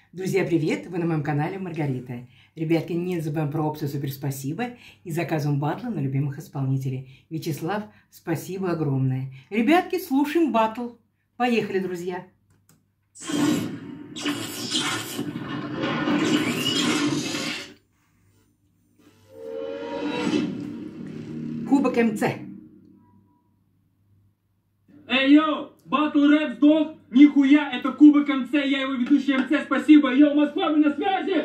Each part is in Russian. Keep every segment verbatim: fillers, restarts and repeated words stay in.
Друзья, привет! Вы на моем канале Маргарита. Ребятки, не забываем про опцию «Супер спасибо» и заказываем батлы на любимых исполнителей. Вячеслав, спасибо огромное. Ребятки, слушаем батл. Поехали, друзья! Кубок МЦ. Эй, йоу! Батл рэп сдох? Нихуя, это Кубок МЦ, я его ведущий МЦ, спасибо! Йоу, Москва, вы на связи!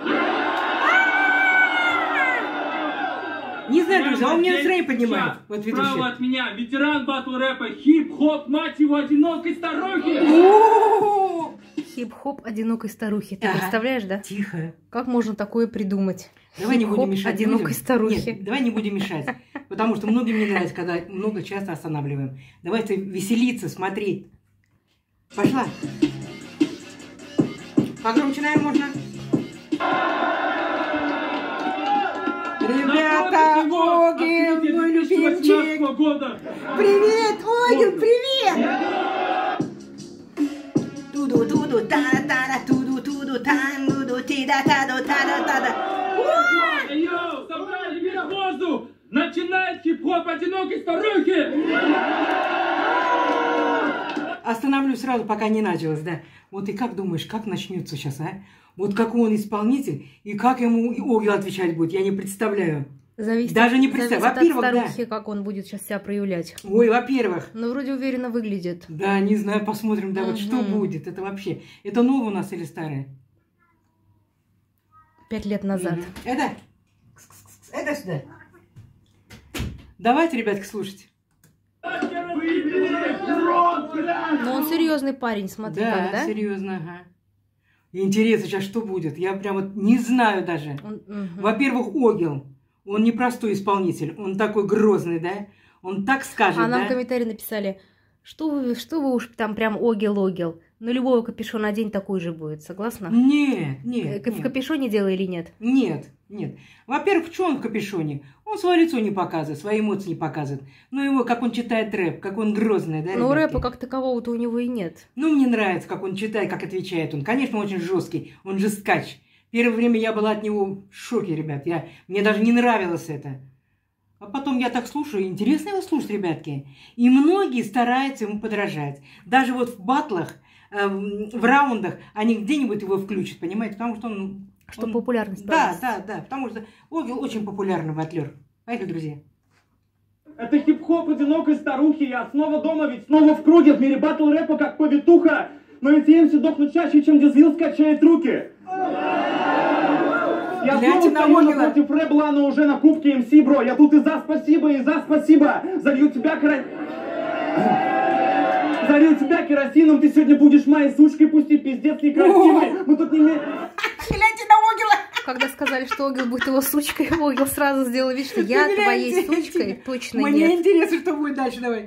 Не знаю, друзья, он мне настроение поднимает. Вот ведущий. Справа от меня ветеран батл рэпа, хип-хоп, мать его, одинокой старухи! Хип-хоп одинокой старухи. Ты Ага. представляешь, да? Тихо. Как можно такое придумать? Давай не будем Хип-хоп мешать одинокой людям. старухи. Нет, давай не будем мешать. Потому что многим не нравится, когда много часто останавливаем. Давайте веселиться, смотреть. Пошла. Погромче, наверное, можно. Ребята, Огил, мой любимчик. Года. Привет, Огил, привет. Туду-туду, та-та-та, туду-туду, тан-дуду, ти-да-та-ду-та-да-та-да. Эй, йоу, собрали весь воздух! Начинает хип-хоп одинокой старухи! Остановлюсь сразу, пока не началось, да. Вот и как думаешь, как начнется сейчас, а? Вот какой он исполнитель, и как ему Огил отвечать будет, я не представляю. Зависит, Даже не представляю. зависит Во-первых, от да. старухи, как он будет сейчас себя проявлять. Ой, во-первых. Ну, вроде уверенно выглядит. Да, не знаю, посмотрим, да, вот что Мгм. будет. Это вообще, это новое у нас или старое? Пять лет назад. Мгм. Это, это сюда. Давайте, ребятки, слушать. Но он серьезный парень, смотри, Да, как, да? серьезно, ага. Интересно сейчас, что будет. Я прям вот не знаю даже. Он- мгм. Во-первых, Огил, он не простой исполнитель, он такой грозный, да? Он так скажет, А нам да? в комментарии написали, что вы, что вы уж там прям огил-огил. На любого капюшона одень такой же будет, согласна? Нет, нет, Э, В нет. капюшоне делай или нет? Нет, нет. Во-первых, что он в капюшоне? Он свое лицо не показывает, свои эмоции не показывает. Ну, его, как он читает рэп, как он грозный, да, Но ребятки? рэпа как такового-то у него и нет. Ну, мне нравится, как он читает, как отвечает он. Конечно, он очень жесткий, он жесткач. Первое время я была от него в шоке, ребят. Я, мне даже не нравилось это. А потом я так слушаю, интересно его слушать, ребятки. И многие стараются ему подражать. Даже вот в батлах, э, в раундах, они где-нибудь его включат, понимаете? Потому что он... Что он- популярность Да, повысить. да, да. Потому что Огил очень популярный батлер. Поехали, друзья. Это хип-хоп одинокой старухи, я снова дома, ведь снова в круге, в мире батл рэпа как повитуха. Но эти эмси дохнут чаще, чем Дизвилл скачает руки. Я Гляньте снова на стою Огила. напротив рэбла, но уже на кубке эм си, бро. Я тут и за спасибо, и за спасибо. Залью тебя кра... Залью тебя керосином, ты сегодня будешь моей сучкой, пусть и пиздец некрасивый. Мы тут не... ме- Гляньте на Огила! Когда сказали, что Огил будет его сучкой, Огил сразу сделал вид, что я Гляньте, твоей сучкой гляньте. точно Мне нет. интересно, что будет дальше, давай.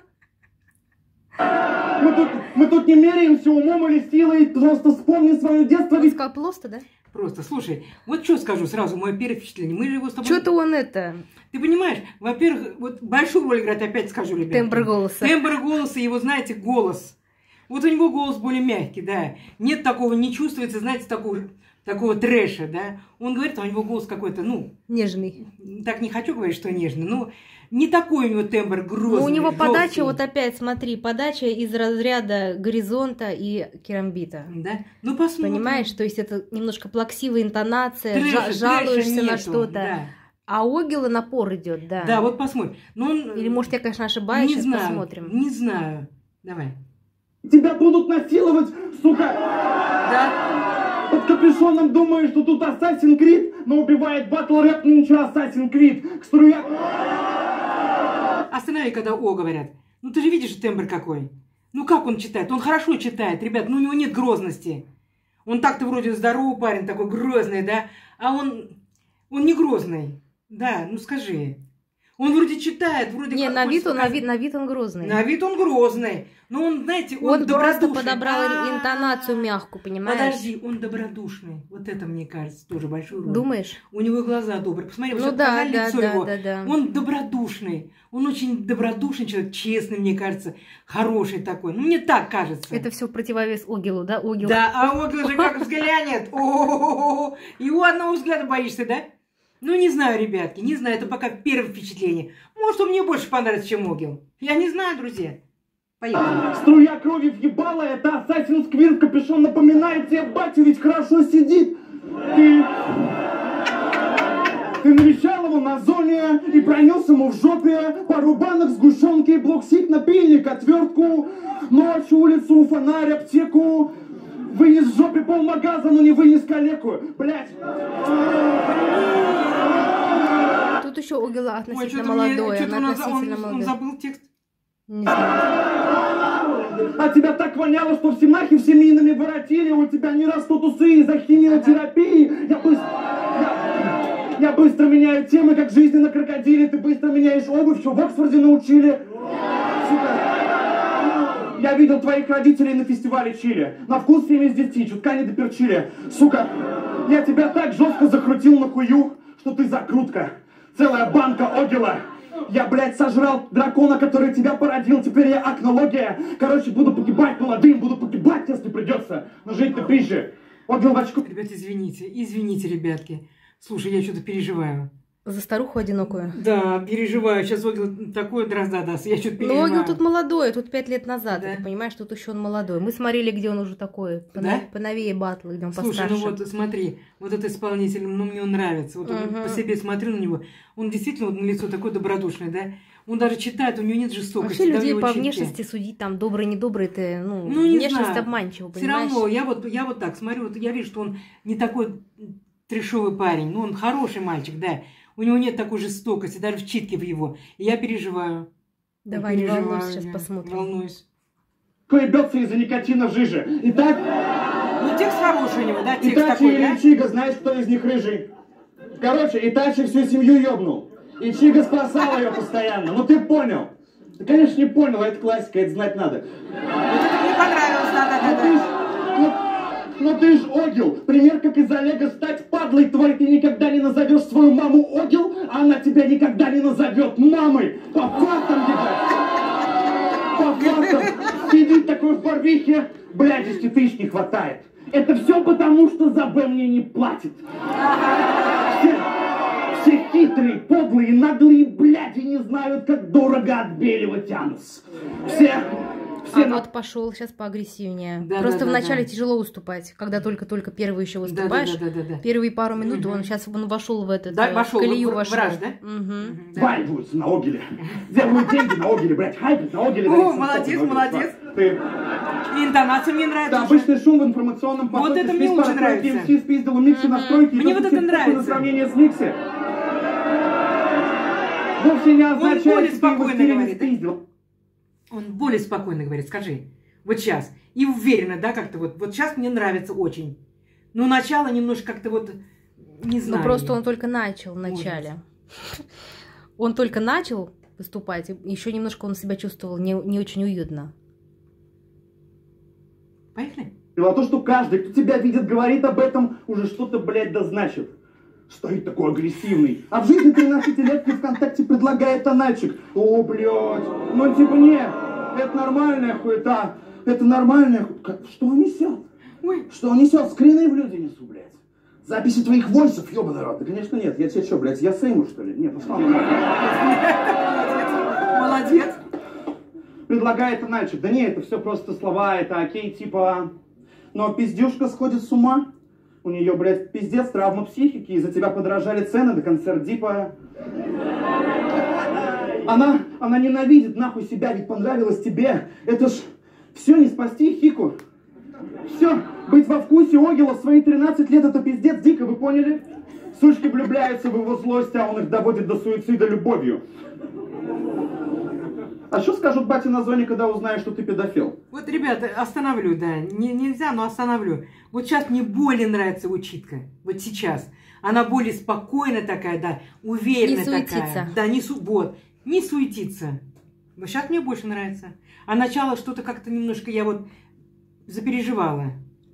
Мы тут, мы тут не меряемся умом или силой, просто вспомни свое детство, Он ведь... сказал просто, да? Просто, слушай, вот что скажу сразу, мое первое впечатление. Мы же его с тобой... Что-то он это, Ты понимаешь, во-первых, вот большую роль играет, опять скажу, ребята. тембр голоса. Тембр голоса, его, знаете, голос. Вот у него голос более мягкий, да. Нет такого, не чувствуется, знаете, такого, такого трэша, да. Он говорит, а у него голос какой-то, ну, Нежный. так не хочу говорить, что нежный, но не такой у него тембр грозный, Но у него жёсткий. подача, вот опять, смотри, подача из разряда горизонта и керамбита. Да? Ну, посмотрим. Понимаешь, то есть это немножко плаксивая интонация, Трэша- жа- трэша жалуешься на нету, что-то. Да. А у Огила напор идет, да. Да, вот посмотрим. Но он... Или, может, я, конечно, ошибаюсь, не сейчас знаю, посмотрим. не знаю. Давай. Тебя будут насиловать, сука! Да? Под капюшоном думаешь, что тут Assassin's Creed, но убивает батл рэп, ну ничего, Assassin's Creed. К струя... Останови, когда О говорят. Ну ты же видишь тембр какой. Ну как он читает? Он хорошо читает, ребят, ну у него нет грозности. Он так-то вроде здоровый парень, такой грозный, да? А он, он не грозный. Да, ну скажи. Он вроде читает, вроде Не, как на хочет вид, он, на, показать. вид, на вид он грозный. На вид он грозный. Но он, знаете, он, Он просто добродушный. подобрал А-а-а. интонацию мягкую, понимаешь? Подожди, он добродушный. Вот это, мне кажется, тоже большой роль. Думаешь? У него глаза добрые. Посмотри, вот Ну сейчас да, показали да, лицо да, его. да, да. Он добродушный. Он очень добродушный человек, честный, мне кажется. Хороший такой. Ну, мне так кажется. Это все противовес Огилу, да? Огил. Да, а Огил же как взглянет. О-о-о-о. Его одного взгляда боишься, да? Ну, не знаю, ребятки, не знаю, это пока первое впечатление. Может, он мне больше понравится, чем Огил. Я не знаю, друзья. Поехали. Струя крови въебала, это Assassin's Creed капюшон напоминает тебе, батя ведь хорошо сидит. Ты... Ты навещал его на зоне и пронес ему в жопе пару банок сгущенки, блоксик, напильник, отвертку, ночь, улицу, фонарь, аптеку. Вынес в жопе полмагаза, но не вынес калеку. Блять. Тут еще Огила относительно Ой, что-то молодой, мне, что-то она он, относительно он, он молодой. забыл текст. Не знаю. А тебя так воняло, что все махи всемийными воротили, у тебя не растут усы из-за химиотерапии. Я быстро... Я, я быстро меняю темы, как жизни на крокодиле. Ты быстро меняешь обувь, что в Оксфорде научили. Сука. Я видел твоих родителей на фестивале Чили. На вкус семь из десяти, чутка не доперчили. Сука, я тебя так жестко закрутил на хую, что ты закрутка. Целая банка Огила. Я, блядь, сожрал дракона, который тебя породил. Теперь я акнология. Короче, буду погибать молодым, буду погибать, если придется. Но жить-то пизже. Огил в очку. Ребят, извините, извините, ребятки. Слушай, я что-то переживаю. За старуху одинокую. Да, переживаю. Сейчас Огил такой дрозда даст. Я что-то Ну, переживаю. Огил тут молодой, тут пять лет назад. Да. Ты понимаешь, тут еще он молодой. Мы смотрели, где он уже такой, Да? понов- поновее батлы, где он Слушай, постарше. ну вот смотри, вот этот исполнитель, ну мне он нравится. Вот Мгм. по себе смотрю на него, он действительно вот на лицо такой добродушный, да? Он даже читает, у него нет жестокости. Вообще да, в людей его по черте. внешности судить, там, добрый, недобрый, ты, ну, Ну, не внешность знаю. обманчива, Все понимаешь? равно, я вот, я вот так смотрю, вот я вижу, что он не такой трешовый парень, ну он хороший мальчик, да. У него нет такой жестокости, даже в читке в его. И я переживаю. Давай, не переживаю, волнуйся, сейчас я посмотрим. Волнуюсь. Ебется из-за никотина в жиже. Итак, Ну текст хороший у него, да? Текст Итачи такой, да? или Чига, знаешь, кто из них рыжий? Короче, Итачи всю семью ёбнул. И Чига спасал ее постоянно. Ну ты понял. Ты, конечно, не понял, это классика, это знать надо. Вот это мне понравилось, да, да, Ну да, ты ж, да. ну, ну ты ж Огил. Пример, как из Олега стать падлой твой. Ты никогда не назовешь свою маму Огил, а она тебя никогда не назовет мамой. По фактам, ебать. По фактам. Сидит такой в барвихе. Блядь, десяти тысяч не хватает. Это все потому, что за Б мне не платит. Все, все хитрые, подлые, наглые бляди не знают, как дорого отбеливать анус. Все... Все А на- вот пошел сейчас поагрессивнее. Да, Просто да, да, вначале да. тяжело уступать, когда только-только первый еще Да, да, выступаешь. да, да, да. Первые пару минут Мгм. он сейчас он вошел в этот Да, э, вошел, колею в- в вошел. раж, да? Мгм. Мгм, да. Валиваются на Огиле. Делают деньги на Огиле, блядь, хайпят на Огиле. О, дарят молодец, симптомы на Огиле. молодец. Ты... И интонация мне нравится. Это уже. обычный шум в информационном потоке. Вот это мне Спис лучше парастройки, нравится. эм си спиздил у Микси настройки. Мне идет вот это тип-топ нравится. На сравнение с Микси. Вовсе не означает, более что ты его спокойно стиль не говорит, да? спиздил. Он более спокойно говорит, скажи. Вот сейчас. И уверенно, да, как-то вот. Вот сейчас мне нравится очень. Но начало немножко как-то вот, не знаю. Ну просто он только начал в Может. начале. Он только начал выступать, и еще немножко он себя чувствовал не, не очень уютно. Поехали? А то, что каждый, кто тебя видит, говорит об этом, уже что-то, блядь, да значит. Стоит такой агрессивный. А в жизни тринадцатилетки ВКонтакте предлагает аналчик. О, блядь. Ну, типа, нет, это нормальная хуета. Это нормальная хуета. Что он несет? Ой. Что он несет? Скрины в люди несу, блядь. Записи твоих войсов, ёбаный рот. Да, конечно, нет. Я тебе что, блядь, я Сейму, что ли? Нет, ну что он? Молодец. Предлагает аналчик. Да нет, это все просто слова, это окей, типа... Но пиздюшка сходит с ума. У нее, блядь, пиздец, травма психики, из-за тебя подорожали цены до концерт Дипа. Она, она ненавидит нахуй себя, ведь понравилось тебе. Это ж все не спасти Хику. Все, быть во вкусе Огила в свои тринадцать лет, это пиздец дико, вы поняли? Сучки влюбляются в его злость, а он их доводит до суицида любовью. А что скажут бати на зоне, когда узнают, что ты педофил? Вот, ребята, остановлю, да. Не, нельзя, но остановлю. Вот сейчас мне более нравится учитка. Вот сейчас. Она более спокойная такая, да, уверенная не суетиться. такая. Да, не су... вот, не суетиться. Вот сейчас мне больше нравится. А начало что-то как-то немножко я вот запереживала.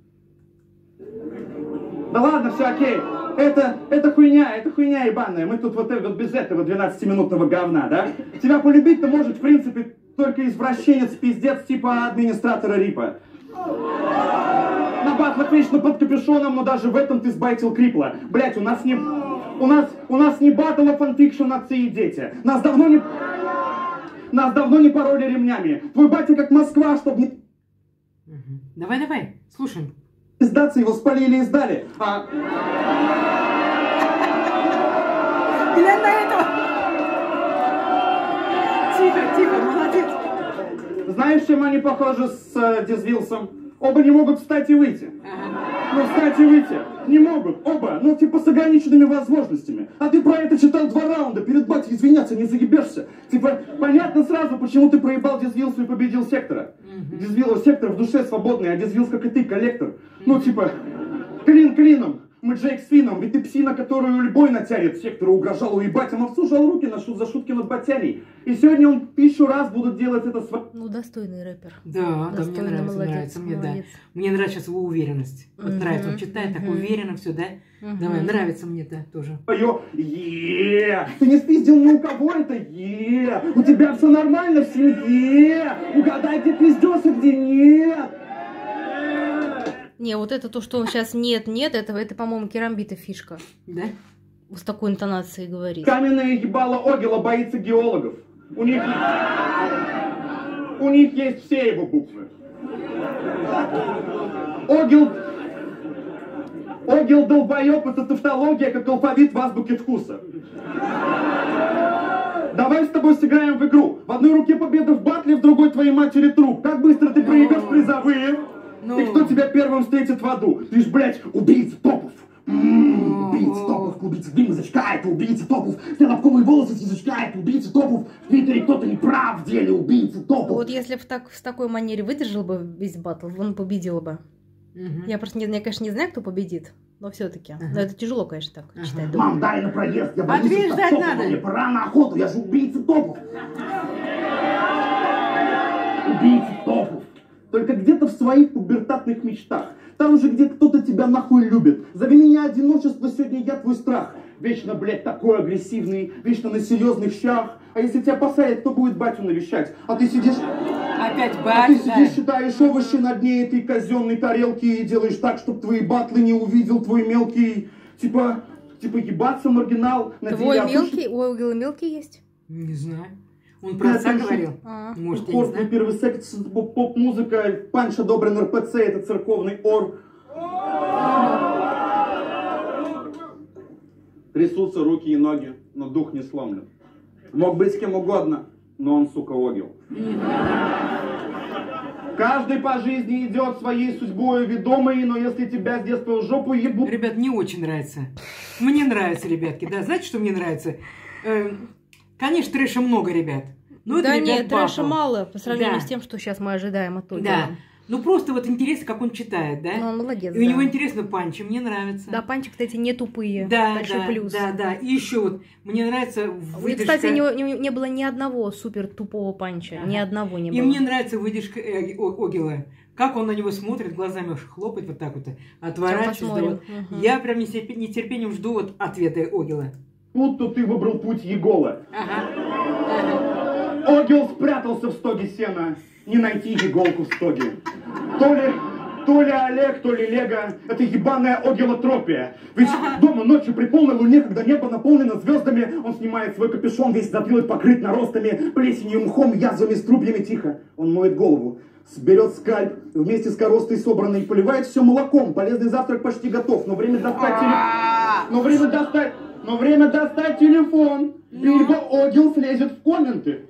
Да ладно, все окей. Это, это хуйня, это хуйня ебаная. Мы тут вот, вот без этого двенадцатиминутного говна, да? Тебя полюбить-то может, в принципе, только извращенец, пиздец, типа администратора Рипа. На батлах вечно под капюшоном, но даже в этом ты сбайтил крипла. Блять, у нас не... У нас, у нас не батл, а фанфикшн отцы и дети. Нас давно не... Нас давно не пороли ремнями. Твой батя как Москва, чтобы не... Угу. Давай, давай, слушаем. Сдаться его спалили и сдали. А... Глянь на этого! Тихо, тихо, молодец. Знаешь, чем они похожи с э, Дизвилсом? Оба не могут встать и выйти. Ага. Ну, встать и выйти не могут. Оба, ну, типа с ограниченными возможностями. А ты про это читал два раунда. Перед батей извиняться не заебешься. Типа, понятно сразу, почему ты проебал Дизвилсу и победил Сектора. Угу. Дизвил, Сектор в душе свободный, а Дизвилс, как и ты, коллектор. Ну, типа, клин клином. Мы Джейк с Финном, ведь ты псина, которую любой натянет. Сектору угрожал уебать, а Мовцу жал руки на шут за шутки над Батяней. И сегодня он тысячу раз будут делать это с... Ну, достойный рэпер. Да, да, мне Достойный, нравится, молодец, нравится мне, молодец. да. Мне нравится сейчас его уверенность. Вот Мгм, нравится, он читает так мгм. уверенно все, да? Мгм. Давай, нравится мне, да, тоже. Твое е Ты не спиздил ни у кого это е У тебя все нормально в семье. Угадай, где пиздёс, а где нет. Не, вот это то, что он сейчас нет-нет, это, это по-моему, керамбита фишка. Да? С такой интонацией говорит. Каменное ебало Огила боится геологов. У них... У них есть все его буквы. Огил... Огил долбоёб, это тавтология, как алфавит в азбуке вкуса. Давай с тобой сыграем в игру. В одной руке победа в батле, в другой твоей матери труп. Как быстро ты проебешь призовые? Ну. И кто тебя первым встретит в аду? Ты ж, блядь, убийца топов. М-м, убийца топов, убийца дым язычка, это убийца топов. Стеллапковые волосы с язычка, это убийца топов. В Твиттере кто-то не прав в деле, убийца топов. Вот если бы так, в такой манере выдержал бы весь батл, он победил бы. Мгм. Я просто, не, я, конечно, не знаю, кто победит, но все-таки. Ага. Но это тяжело, конечно, так Ага. читать. Мам, дай на проезд, я боюсь, Ответь, что ждать топов, надо. мне пора на охоту, я же убийца топов. Убийца топов. Только где-то в своих пубертатных мечтах. Там же, где кто-то тебя нахуй любит. Зови меня одиночество, сегодня я твой страх. Вечно, блядь, такой агрессивный, вечно на серьезных щах. А если тебя посадят, кто будет батю навещать? А ты сидишь... Опять А ты батя. сидишь, считаешь овощи на дне этой казенной тарелки и делаешь так, чтобы твои батлы не увидел твой мелкий... Типа... Типа ебаться, маргинал. на Твой деле мелкий, у Огила мелкий есть? Не знаю. Он про Я отца слышу. говорил? А. Может, я не Хор, знаю. первый секс, поп-музыка, панч одобрен эр пэ цэ, это церковный ор. Трясутся руки и ноги, но дух не сломлен. Мог быть с кем угодно, но он, сука, Огил. Каждый по жизни идет своей судьбой ведомый, но если тебя с детства в жопу ебут... Ребят, мне очень нравится. Мне нравится, ребятки. Да, знаете, что мне нравится? Э, конечно, трэша много, ребят. Но это, Да ребят, нет, трэша батл. мало по сравнению Да. с тем, что сейчас мы ожидаем от Огила. Да. Ну просто вот интересно, как он читает, да? Ну, он молодец, И у да. него интересно панчи, мне нравится. Да, панчи, кстати, не тупые. Да, Большой да, плюс. да, да. И еще вот, мне нравится И, выдержка... кстати, не, не- не было ни одного супер тупого панча. Ни Ага. одного не И было. мне нравится выдержка э, О- Огила. Как он на него смотрит, глазами аж хлопает вот так вот, отворачивается. Да, посмотрим. вот. Мгм. Я прям нетерпе- нетерпением жду вот ответа Огила. Будто ты выбрал путь Егола. Ага. Ага. Огил спрятался в стоге сена. Не найти иголку в стоге. То ли, то ли Олег, то ли Лего. Это ебаная огилотропия. Ведь дома ночью при полной луне, когда небо наполнено звездами, он снимает свой капюшон, весь затылок покрыт наростами, плесенью, мхом, язвами, струбьями. Тихо, он моет голову. Берет скальп, вместе с коростой собранной, поливает все молоком. Полезный завтрак почти готов, но время достать телефон. Но время достать... Но время достать телефон. Бильбо Огил слезет в комменты.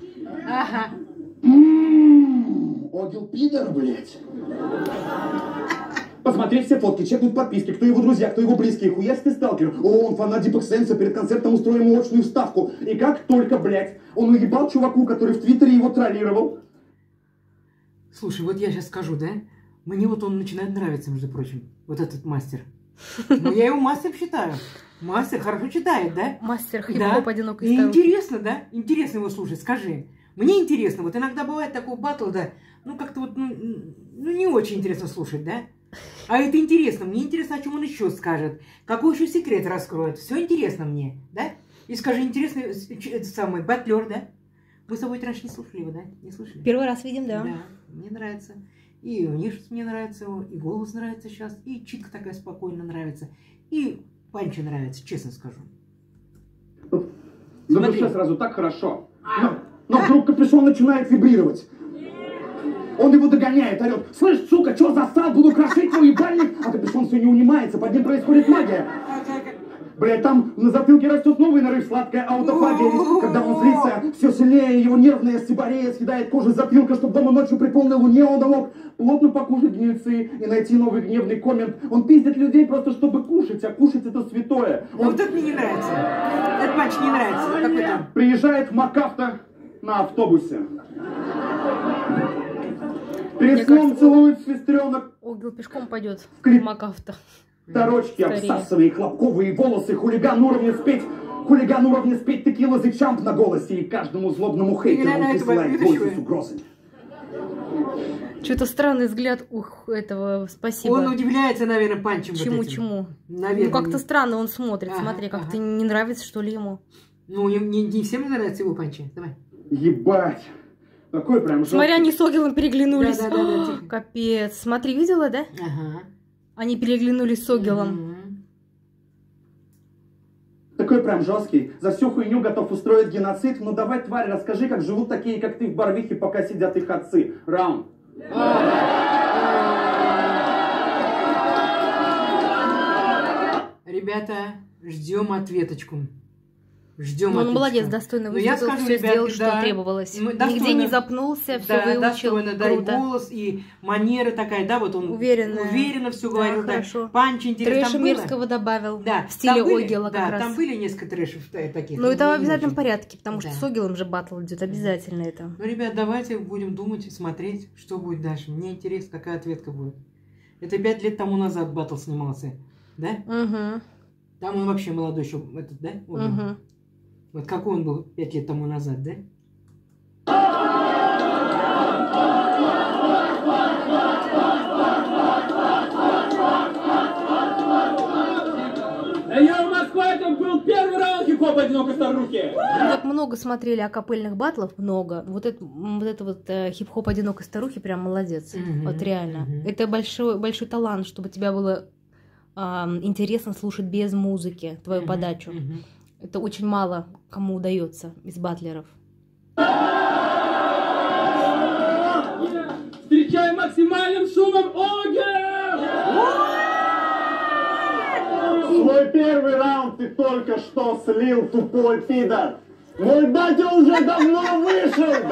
Ага. М-м-м, Огил пидор, блядь. Посмотреть все фотки, чекнуть подписки, кто его друзья, кто его близкие, хуясь ты сталкер. О, он фанат Deep X Sense, перед концертом устроим ему очную вставку. И как только, блядь, он уебал чуваку, который в Твиттере его троллировал. Слушай, вот я сейчас скажу, да? Мне вот он начинает нравиться, между прочим. Вот этот мастер. Ну, я его мастер считаю. Мастер хорошо читает, да? Мастер хип-хоп да. одинокой И старухи. интересно, да? Интересно его слушать, скажи. Мне интересно. Вот иногда бывает такой батл, да? Ну, как-то вот, ну, ну, не очень интересно слушать, да? А это интересно. Мне интересно, о чем он еще скажет. Какой еще секрет раскроет. Все интересно мне, да? И скажи, интересный этот самый батлер, да? Мы с тобой раньше не слушали его, да? Не слушали? Первый раз видим, да. Да, мне нравится. И внешность мне нравится его, и голос нравится сейчас, и читка такая спокойно нравится, и панчи нравится, честно скажу. На душе сразу так хорошо. Но, но вдруг капюшон начинает вибрировать. Он его догоняет, орет: слышь, сука, что застал, буду крошить твой ебальник. А капюшон все не унимается, под ним происходит магия. Блять, там на затылке растет новый нарыв, сладкая аутофагия. Когда он злится, все сильнее, его нервная сибарея съедает кожу затылка, чтобы дома ночью при полной луне он мог плотно покушать гнильцы и найти новый гневный коммент. Он пиздит людей просто чтобы кушать, а кушать это святое. Он... Вот это мне не нравится. Этот панч не нравится. Какой-то... Приезжает в МакАвто на автобусе. Перед сном целует сестренок. Огил пешком пойдет в Клип. МакАвто. Торочки обсасывая, хлопковые волосы, хулиган уровня спеть, хулиган уровня спеть текила The Champ на голосе, и каждому злобному хейтеру он присылает войсы с угрозами. Что-то странный взгляд у этого, спасибо. Он удивляется, наверное, панчем. Чему-чему? Вот наверное. Ну, как-то странно он смотрит, Ага, смотри, как-то ага. не нравится, что ли, ему. Ну, не, не, не всем нравятся его панчи. Давай. Ебать. Такой прям... Смотри, они с Огилом переглянулись. Да, да, да, да, тихо. Капец. Смотри, видела, да? Ага. Они переглянулись с Огилом. Мгм. Такой прям жесткий. За всю хуйню готов устроить геноцид. Ну давай, тварь, расскажи, как живут такие, как ты, в Барвихе, пока сидят их отцы. Раунд. Ребята, ждем ответочку. Ждем Ну, он ответочку. молодец, достойно Ну, я выступил, скажу, все ребятки, сделал, что да, требовалось. мы- Нигде достойно- не запнулся, все Да, выучил. достойно, да, и Круто. голос, и манера такая, да, вот он Уверенная. уверенно все Да, говорил, да, хорошо. панч интересно. Трэша мерзкого добавил. Да, В стиле там были- Огила как да, раз. там были несколько трэшев та- таких. Ну, это в не обязательном очень. порядке, потому что Да. с Огилом же батл идет, обязательно это. Ну, ребят, давайте будем думать и смотреть, что будет дальше. Мне интересно, какая ответка будет. Это пять лет тому назад батл снимался, да? Угу, Там он вообще молодой еще, этот, да? Огил? угу. Вот какой он был пять лет тому назад, да? Йоу, Москва, это был первый раунд хип-хоп одинокой старухи. Вот много смотрели акапельных батлов, много. Вот это м, вот, это вот э, хип-хоп одинокой старухи прям молодец. Мгм, Вот реально. мгм. Это большой, большой талант, чтобы тебя было ам, интересно слушать без музыки, твою Мгм, подачу. мгм. Это очень мало кому удается из батлеров. Встречаем максимальным шумом Огил! Свой первый раунд ты только что слил, тупой пидор. Мой батя уже давно вышел,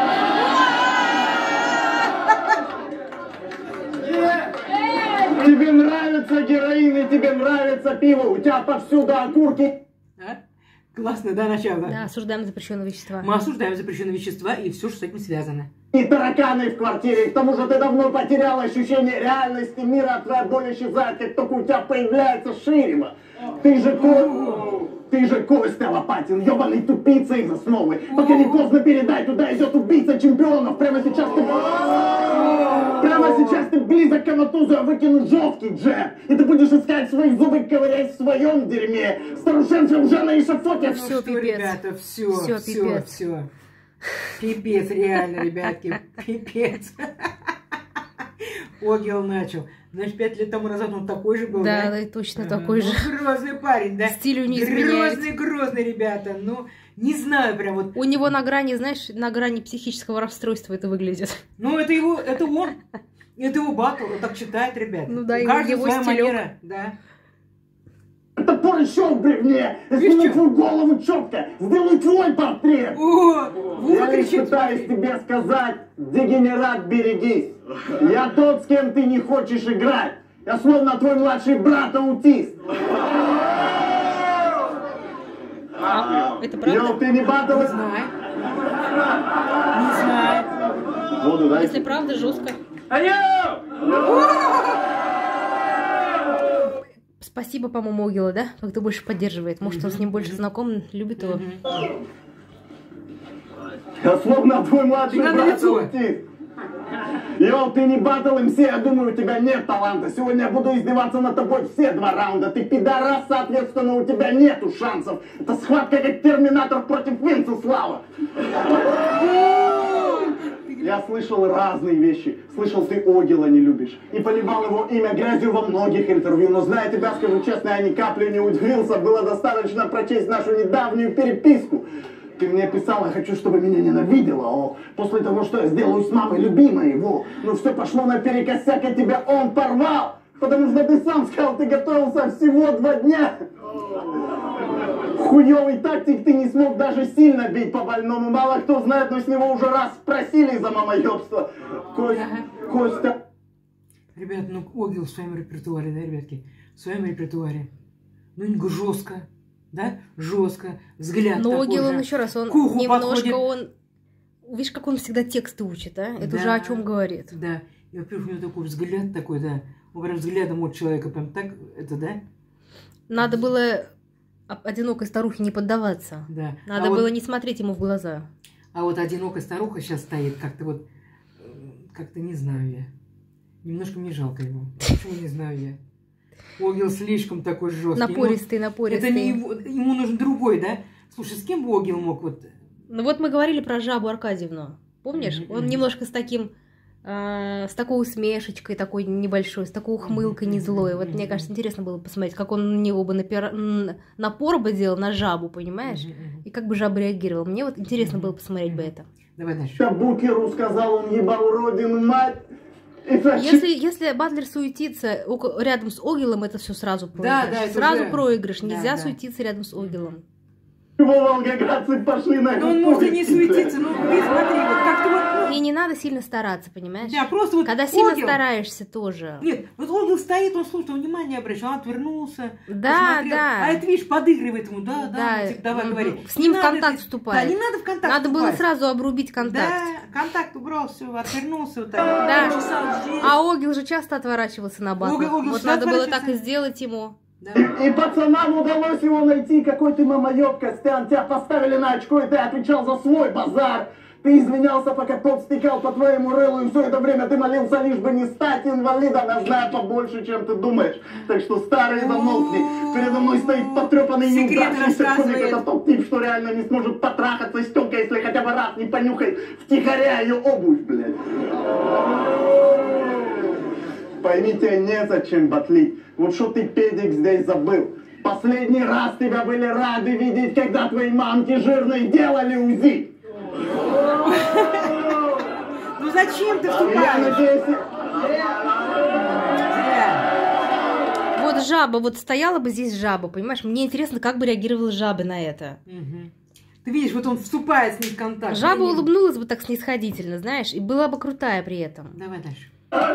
блядь. Тебе нравится героин и тебе нравится пиво, у тебя повсюду окурки. А? Классно, да, начало? Да, осуждаем запрещенные вещества. Мы осуждаем запрещенные вещества и все, что с этим связано. И тараканы в квартире, к тому же ты давно потерял ощущение реальности мира, а твоя боль исчезает, как только у тебя появляется ширева. Ты же Ко... Ты же Костя Лопатин, ебаный тупица из основы. Пока не поздно передай, туда идет убийца чемпионов. Прямо сейчас ты... Прямо сейчас ты близок к анатузу, я выкину жесткий джеб. И ты будешь искать свои зубы, ковырясь в своем дерьме. Старушенцы уже на эшафоте. Ну Всё, что, пипец. ребята, все, Всё, все, пипец. все. Пипец, реально, ребятки, пипец. Огил начал. Значит, пять лет тому назад он такой же был, да? Да, да, и точно Ага. такой же. Ну, грозный парень, да? Стилю не изменяет. Грозный, грозный, ребята. Ну, не знаю прям вот. У него на грани, знаешь, на грани психического расстройства это выглядит. Ну, это его, это он. Это его батл, он так читает, ребят. Ну да, У его- каждого его своя стилёк. манера, да. Это порщёк в бревне. Я Видишь, сниму чё? твою голову четко. Сделаю твой портрет. О, Вова Я лишь кричит. пытаюсь тебе сказать, дегенерат, берегись. Я тот, с кем ты не хочешь играть. Я словно твой младший брат-аутист. А, это правда? Йоу, ты не батл? Не знаю. Не знаю. Воду дай. Если правда, жестко. Спасибо, по-моему, Огила, да? Как-то больше поддерживает. Может, он с ним больше знаком, любит его. Я словно твой младший Ты надо лицо. брат-аутист. Йоу, ты не батл эм си, я думаю, у тебя нет таланта. Сегодня я буду издеваться над тобой все два раунда. Ты пидорас, соответственно, у тебя нету шансов. Это схватка как Терминатор против Венцеслава. Я слышал разные вещи. Слышал, ты Огила не любишь. И поливал его имя грязью во многих интервью. Но зная тебя, скажу честно, я ни капли не удивился. Было достаточно прочесть нашу недавнюю переписку. Ты мне писала, хочу, чтобы меня ненавидела, о, после того, что я сделаю с мамой любимой его. Но все пошло наперекосяк, и тебя он порвал. Потому что ты сам сказал, ты готовился всего два дня. Хуёвый тактик, ты не смог даже сильно бить по больному. Мало кто знает, но с него уже раз спросили за мамоёбство. Костя, Костя. Ребят, ну Огил в своем репертуаре, да, ребятки? В своем репертуаре. Ну, не жестко, да? Жестко. Взгляд Но такой Огил, же. он еще раз, он К уху немножко, подходит. он... Видишь, как он всегда тексты учит, а? Это Да. уже о чем говорит. Да. И, во-первых, у него такой взгляд такой, да. Он прям взглядом от человека прям так, это, да? Надо было одинокой старухе не поддаваться. Да. Надо а было вот, не смотреть ему в глаза. а вот одинокая старуха сейчас стоит, как-то вот, э, как-то не знаю я. Немножко мне жалко его. Почему не знаю я? Огил слишком такой жесткий. Напористый, Ему- напористый. Это не его, ему нужен другой, да? Слушай, с кем бы Огил мог вот... Ну вот мы говорили про Жабу Аркадьевну. Помнишь? Мгм, Он мгм. немножко с таким... э, с такой усмешечкой, такой небольшой, с такой ухмылкой не злой. Вот мне кажется, интересно было посмотреть, как он на него бы напира- н- напор бы делал на жабу, понимаешь? Мгм, мгм. И как бы жаба реагировала. Мне вот интересно было посмотреть бы это. Давай дальше. Я Букеру сказал, он ебал родину мать. И зачем- Если, если Батлер суетится око- рядом с Огилом, это все сразу проигрыш. да, это сразу уже- проигрыш. да, Нельзя да. суетиться рядом с Огилом. Чего волгоградцы пошли на Ну, он эту может и не поезд? суетиться, ну, ты смотри, вот как-то вот... И не надо сильно стараться, понимаешь? Да, просто вот Когда сильно Огил- стараешься тоже. Нет, вот Огил стоит, он слушает, он внимание обращал, он отвернулся. Да, посмотрел. да. А это, видишь, подыгрывает ему, да, да, Да, Мальчик, давай, мгм. говори. С ним Не в надо контакт это- вступать. Да, не надо в контакт Надо было вступать. сразу обрубить контакт. Да, контакт убрал, все, отвернулся вот так. Да. Чесал здесь. А Огил же часто отворачивался на батл. Огил- Огил Вот всегда надо было так отворачивался. и сделать ему. Да. И, и пацанам удалось его найти. Какой ты мамоёб, Костян. Тебя поставили на очко, и ты отвечал за свой базар. Ты извинялся, пока тот стекал по твоему рылу, и все это время ты молился, лишь бы не стать инвалидом. Я знаю побольше, чем ты думаешь. Так что, старый, замолкни. Передо мной стоит потрепанный Секреты неудавшийся комик. рассказывает. Это тот тип, что реально не сможет потрахаться с тёлкой, если хотя бы раз не понюхай втихаря ее обувь, блядь. Поймите, незачем батлить. Вот что ты, педик, здесь забыл. Последний раз тебя были рады видеть, когда твои мамки жирные делали УЗИ. Ну зачем ты Я вступаешь? надеюсь... Зря. Вот жаба, вот стояла бы здесь жаба, понимаешь? Мне интересно, как бы реагировала жаба на это. Мгм. Ты видишь, вот он вступает с ним в контакт. Жаба Я не- улыбнулась бы так снисходительно, знаешь, и была бы крутая при этом. Давай дальше.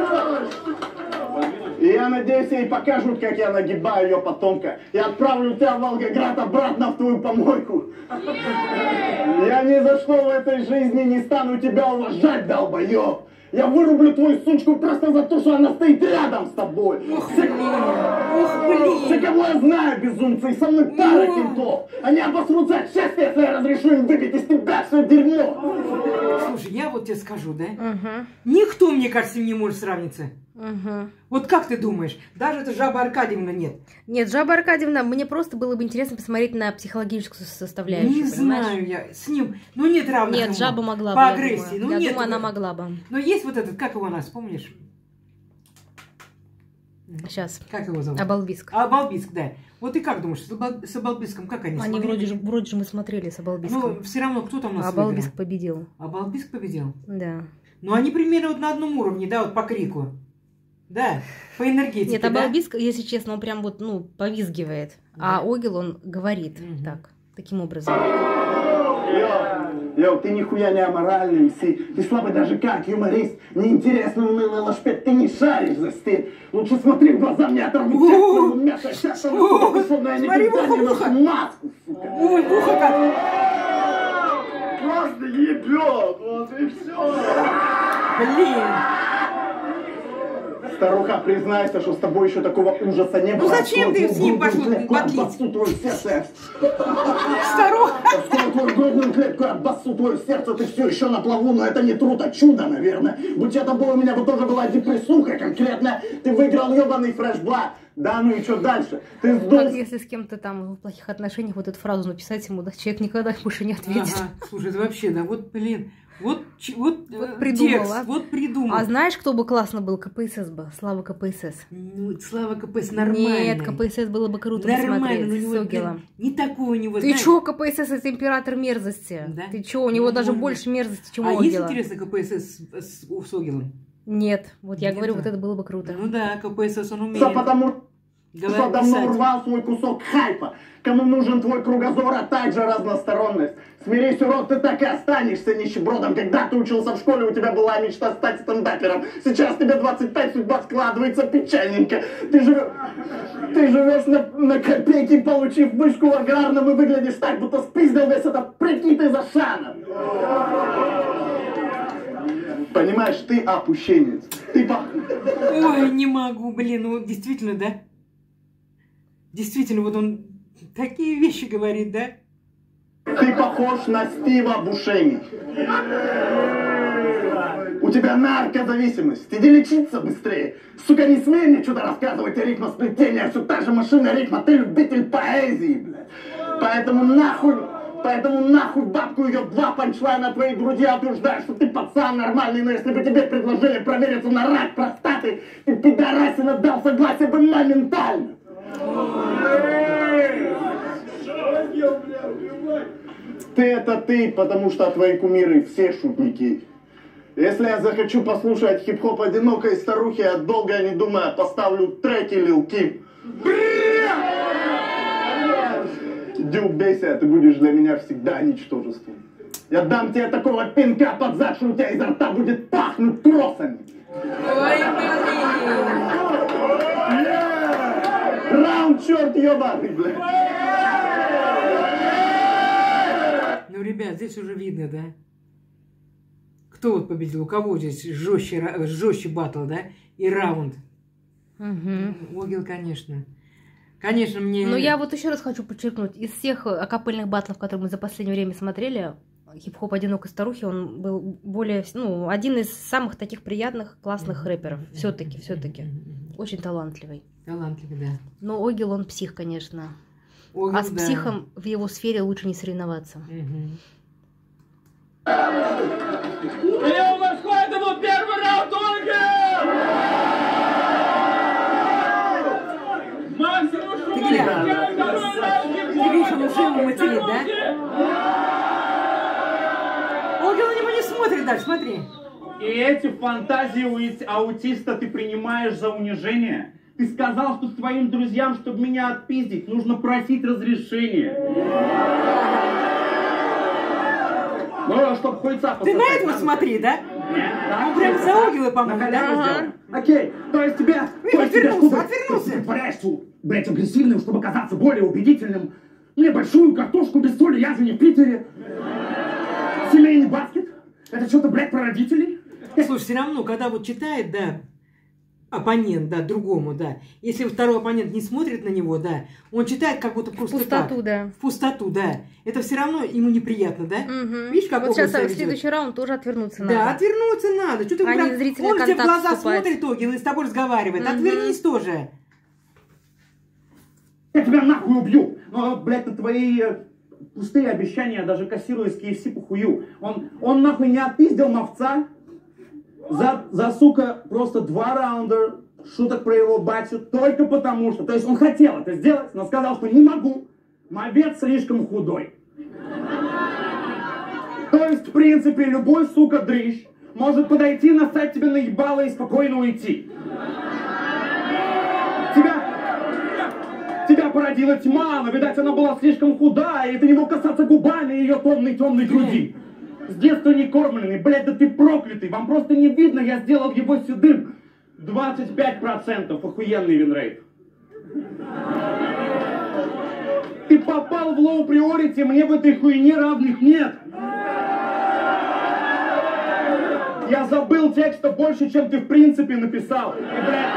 И я надеюсь, ей покажут, как я нагибаю ее потомка. Я отправлю тебя в Волгоград обратно в твою помойку. Я ни за что в этой жизни не стану тебя уважать, долбоёб. Я вырублю твою сучку просто за то, что она стоит рядом с тобой. Ух, блин. Ух, блин. Все, кого я знаю, безумцы, и со мной пара Ну. кентов. Они обосрутся от счастья, если я разрешу им выпить из тебя все дерьмо. Слушай, я вот тебе скажу, да? Угу, Никто, мне кажется, с ним не может сравниться. угу. Вот как ты думаешь? Даже эта жаба Аркадьевна нет. Нет, Жаба Аркадьевна, мне просто было бы интересно посмотреть на психологическую составляющую, Не понимаешь? знаю я. С ним, ну нет равных Нет, ему. жаба могла бы, По я агрессии. думаю. Ну Я нет. думаю, она его. могла бы. Но есть вот этот, как его у нас, помнишь? Сейчас. Как его зовут? Абалбиск. Абалбиск, да. Вот ты как думаешь, с Абал- с Абалбиском как они Они смогли? вроде же, вроде же мы смотрели с Абалбиском. Ну, все равно, кто там у нас Абалбиск выиграл? победил. Абалбиск победил. Да. Ну, они примерно вот на одном уровне, да, вот по крику. Да, по энергетике, Нет, да? Абалбиск, если честно, он прям вот, ну, повизгивает. А Огил, он говорит Мгм. так, таким образом. Я, Йоу, ты нихуя не аморальный, ты, ты слабый даже как юморист, неинтересный, унылый лошпет, ты не шаришь за стиль. Лучше смотри в глаза, мне оторвут часть твоего мяса, сейчас я никогда не ношу маску, сука. Ой, ухо как! Просто ебет, вот и все. Блин! Старуха признайся, что с тобой еще такого ужаса не было. Ну зачем ты с ним пошел ботлить? Обоссу твое сердце. Старуха! Скоро твою грудную клетку обоссу твое сердце, ты все еще на плаву, но это не труд, а чудо, наверное. Будь я тобой, у меня бы тоже была депрессуха конкретно. Ты выиграл ебаный фреш-бла. Да, ну и что дальше? Ты сдох. Как если с кем-то там в плохих отношениях вот эту фразу написать ему, да, человек никогда больше не ответит. Ага. Слушай, это вообще, да, вот, блин, вот, вот, Вот э, придумала. текст, вот придумал. А знаешь, кто бы классно был? КПСС бы. Слава КПСС. Ну, Слава КПСС нормальный. Нет, КПСС было бы круто Нормально, посмотреть но у с него, Огелом. блин, не такой у него, Ты знаешь... чё, КПСС это император мерзости? Да? Ты чё, у него Ну, даже может больше быть. мерзости, чем А у есть, Огела. интересно, КПСС с, с, с Огелом? Нет, вот я Нет, говорю, да. вот это было бы круто. Ну да, КПСС он умеет. Все потому, Говорят, что давно писать. урвал свой кусок хайпа. Кому нужен твой кругозор, а также разносторонность. Смирись, урод, ты так и останешься нищебродом. Когда ты учился в школе, у тебя была мечта стать стендапером. Сейчас тебе двадцать пять, судьба складывается печальненько. Ты живешь, ты живешь на, на копейки, получив вышку в аграрном, и выглядишь так, будто спиздил весь этот прикид за шаном. Понимаешь, ты опущенец. Ты по... Ой, не могу, блин, ну действительно, да? Действительно, вот он такие вещи говорит, да? Ты похож на Стива Бушеми. У тебя наркозависимость. Иди лечиться быстрее. Сука, не смей мне что-то рассказывать о ритмосплетении. Все та же машина ритма. Ты любитель поэзии, блядь. Поэтому нахуй... Поэтому нахуй бабку ее два панчлайна твоей груди утверждают, что ты пацан нормальный, но если бы тебе предложили провериться на рак простаты, ты пидорасина дал согласие бы моментально. Ты это ты, потому что твои кумиры все шутники. Если я захочу послушать хип-хоп одинокой старухи, я долго не думая поставлю треки Lil Kim. Дюк, бейся, ты будешь для меня всегда ничтожеством. Я дам тебе такого пинка под зад, что у тебя изо рта будет пахнуть тросами. Ой, блин! Раунд, черт ебаный, блядь. Ну, ребят, здесь уже видно, да? Кто вот победил? У кого здесь жестче, ра- жестче батл, да? И раунд. Угу. Огел, конечно. Конечно, мне... Но я вот еще раз хочу подчеркнуть, из всех акапельных батлов, которые мы за последнее время смотрели, хип-хоп «Одинокой старухи», он был более, ну, один из самых таких приятных, классных рэперов. Все-таки, все-таки. Очень талантливый. Талантливый, да. Но Огел, он псих, конечно. Огел, А с да. психом в его сфере лучше не соревноваться. Мгм. И у нас был первый раунд, Максимум Ты глянь. Ты видишь, он уже ему материт, да? Огел на него не смотрит дальше, смотри. И эти фантазии у аутиста ты принимаешь за унижение? Ты сказал, что своим друзьям, чтобы меня отпиздить, нужно просить разрешения. Ну, чтобы хуйца Ты на пососать. этого смотри, да? Нет, да? Он прям за Огела, по-моему, На да? халяву Ага. сделай. Окей, то есть тебя... Ой, то есть тебе, отвернулся, чтобы- отвернулся. то есть ты притворяешься, блядь, агрессивным, чтобы казаться более убедительным. Мне большую картошку без соли, я же не в Питере. Семейный баскет? Это что-то, блядь, про родителей? Слушай, все равно, когда вот читает, да, оппонент, да, другому, да, если второй оппонент не смотрит на него, да, он читает как будто просто Пустоту, так. да. В пустоту, да. Это все равно ему неприятно, да? Мгм. Видишь, как вот Огел сейчас себя в ведет? следующий раунд тоже отвернуться Да, надо. отвернуться надо. Что ты А не прям- в зрительный Он тебе в контакт глаза вступать. смотрит, Огел, и с тобой разговаривает. Мгм. Отвернись тоже. Я тебя нахуй убью. Но, блядь, на твои э, пустые обещания даже кассирую из кей эф си похую. Он, он нахуй не отпиздил мовца. За, за, сука, просто два раунда шуток про его батю только потому что... То есть он хотел это сделать, но сказал, что не могу. Мовец слишком худой. То есть, в принципе, любой, сука, дрищ может подойти, насать тебе на ебало и спокойно уйти. Тебя... Тебя породила тьма, но, видать, она была слишком худая, и ты не мог касаться губами ее томной-темной груди. С детства не кормленный, блядь, да ты проклятый. Вам просто не видно, я сделал его седым. двадцать пять процентов, охуенный винрейт. Ты попал в лоу приорити, мне в этой хуйне равных нет. Я забыл текста больше, чем ты в принципе написал. И, блядь,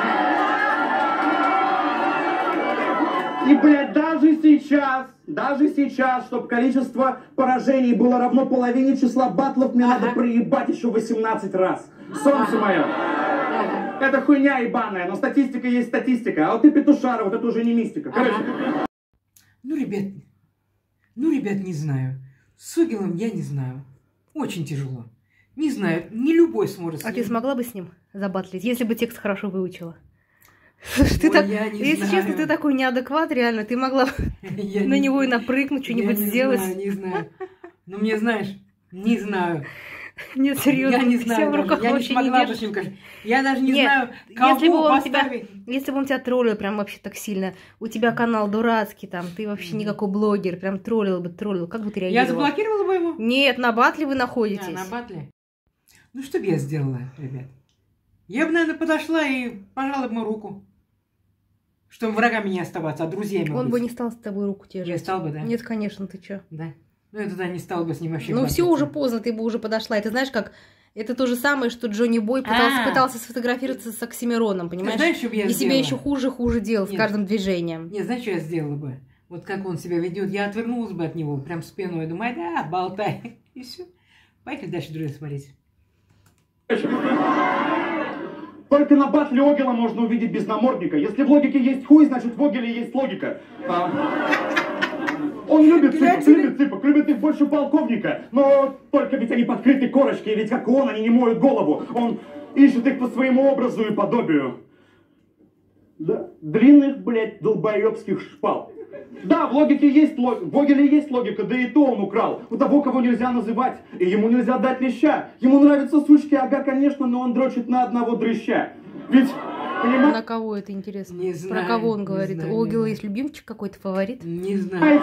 и, блядь, даже сейчас, даже сейчас, чтобы количество поражений было равно половине числа батлов, мне ага. надо проебать еще восемнадцать раз. Солнце мое. Это хуйня ебаная, но статистика есть статистика. А вот ты петушара, вот это уже не мистика. Короче. Ага. Ну, ребят, ну, ребят, не знаю. С Огилом я не знаю. Очень тяжело. Не знаю, не любой сможет. А ты смогла бы с ним забатлить, если бы текст хорошо выучила? Слушай, ты Ой, так, если знаю. честно, ты такой неадекват, реально. Ты могла на него и напрыгнуть, что-нибудь сделать. Я не знаю, не знаю. Ну, мне, знаешь, не знаю. Нет, серьезно, я не знаю, даже, я не смогла бы с ним, конечно. Я даже не Нет, знаю, кого если бы он поставить. Тебя, если бы он тебя троллил прям вообще так сильно, у тебя канал дурацкий, там, ты вообще никакой блогер, прям троллил бы, троллил, как бы ты реагировала? Я заблокировала бы его? Нет, на батле вы находитесь. А, на батле? Ну, что бы я сделала, ребят? Я бы, наверное, подошла и пожала бы ему руку. Чтобы врагами не оставаться, а друзьями Он быть. бы не стал с тобой руку держать. Не стал бы, да? Нет, конечно, ты чё? Да. Ну, я тогда не стал бы с ним вообще. Ну, все уже поздно, ты бы уже подошла. И ты знаешь, как... Это то же самое, что Джонни Бой пытался, пытался сфотографироваться с Оксимироном, понимаешь? Знаешь, что бы я И сделала? себя еще хуже-хуже делал Нет. с каждым движением. Нет, знаешь, что я сделала бы? Вот как он себя ведет, я отвернулась бы от него, прям спиной, думаю, да, болтай. И все. Поехали дальше друзья смотреть. Только на батле Огила можно увидеть без намордника. Если в логике есть хуй, значит в Огиле есть логика. А... Он любит цыпок, любит цыпок, любит их больше полковника. Но только ведь они подкрыты корочкой, ведь как он, они не моют голову. Он ищет их по своему образу и подобию. Да, длинных, блядь, долбоебских шпал. Да, в логике есть логика, в Огиле есть логика, да и то он украл. У того, кого нельзя называть, и ему нельзя дать леща. Ему нравятся сучки, ага, конечно, но он дрочит на одного дрыща. Ведь... Понимаете? На кого это интересно? Не знаю, Про кого он говорит? знаю, У Огила есть любимчик какой-то, фаворит? Не знаю.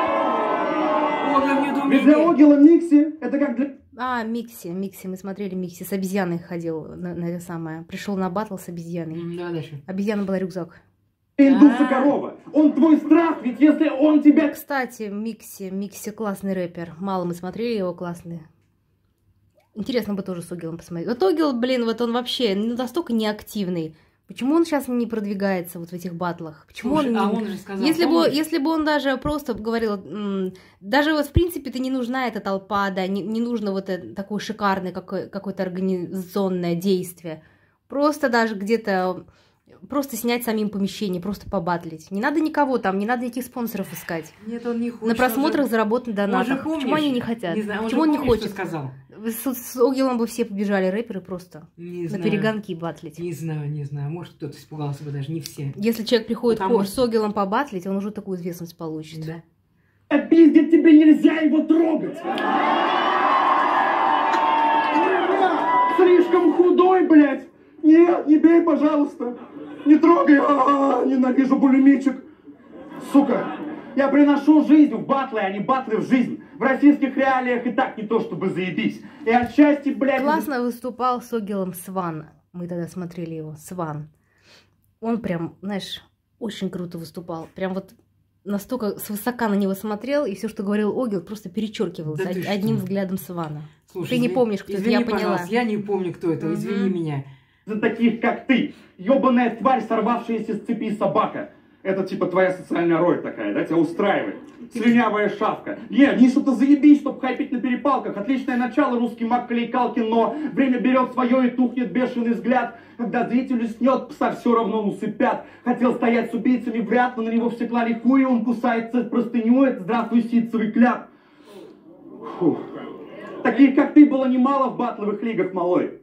Ведь для Огила Микси это как для... А, Микси, Микси, мы смотрели Микси, с обезьяной ходил на, на это самое. Пришел на батл с обезьяной. Mm, давай дальше. Обезьяна была рюкзак. Индуса корова. Он твой страх, ведь если он тебя... Кстати, Микси, Микси классный рэпер. Мало мы смотрели его, классный. Интересно бы тоже с Огилом посмотреть. Вот Огил, блин, вот он вообще настолько неактивный. Почему он сейчас не продвигается вот в этих батлах? Почему Слушай, он, а он же сказал, если бы, если бы он даже просто говорил, даже вот в принципе ты не нужна эта толпа, да, не, не нужно вот это, такое шикарное какое, какое-то организационное действие. Просто даже где-то, просто снять самим помещение, просто побатлить. Не надо никого там, не надо никаких спонсоров искать. Нет, он не хочет. На просмотрах же... заработан донатах. Почему они не хотят? Не знаю, он Почему он помнишь, не хочет? Что сказал? С, с Огилом бы все побежали рэперы просто не на знаю. перегонки батлить. Не знаю, не знаю. Может, кто-то испугался бы, даже не все. Если человек приходит Потому... с Огилом побатлить, он уже такую известность получит. Да. Пиздить тебе нельзя его трогать! Слишком худой, блядь! Нет, не бей, пожалуйста! Не трогай! А-а-а, ненавижу булимичек! Сука! Я приношу жизнь в батлы, а не батлы в жизнь. В российских реалиях и так не то, чтобы заебись. И отчасти, блядь... Классно выступал с Огилом Сван. Мы тогда смотрели его. Сван. Он прям, знаешь, очень круто выступал. Прям вот настолько свысока на него смотрел, и все, что говорил Огил, просто перечеркивалось да од- одним взглядом Свана. Слушай, ты не извини, помнишь, кто извини, это, я поняла. Я не помню, кто это, извини mm-hmm. меня. За таких, как ты. Ёбаная тварь, сорвавшаяся с цепи собака. Это типа твоя социальная роль такая, да? Тебя устраивает. Слюнявая шавка. Не, не что-то заебись, чтоб хайпить на перепалках. Отличное начало, русский маг Калейкалкин, но время берет свое и тухнет бешеный взгляд. Когда зрителю снет, пса все равно усыпят. Хотел стоять с убийцами в ряд, но на него все клали хуй, он кусается простыню, это здравствуй, ситцевый кляп. Фух. Таких, как ты, было немало в батловых лигах, малой.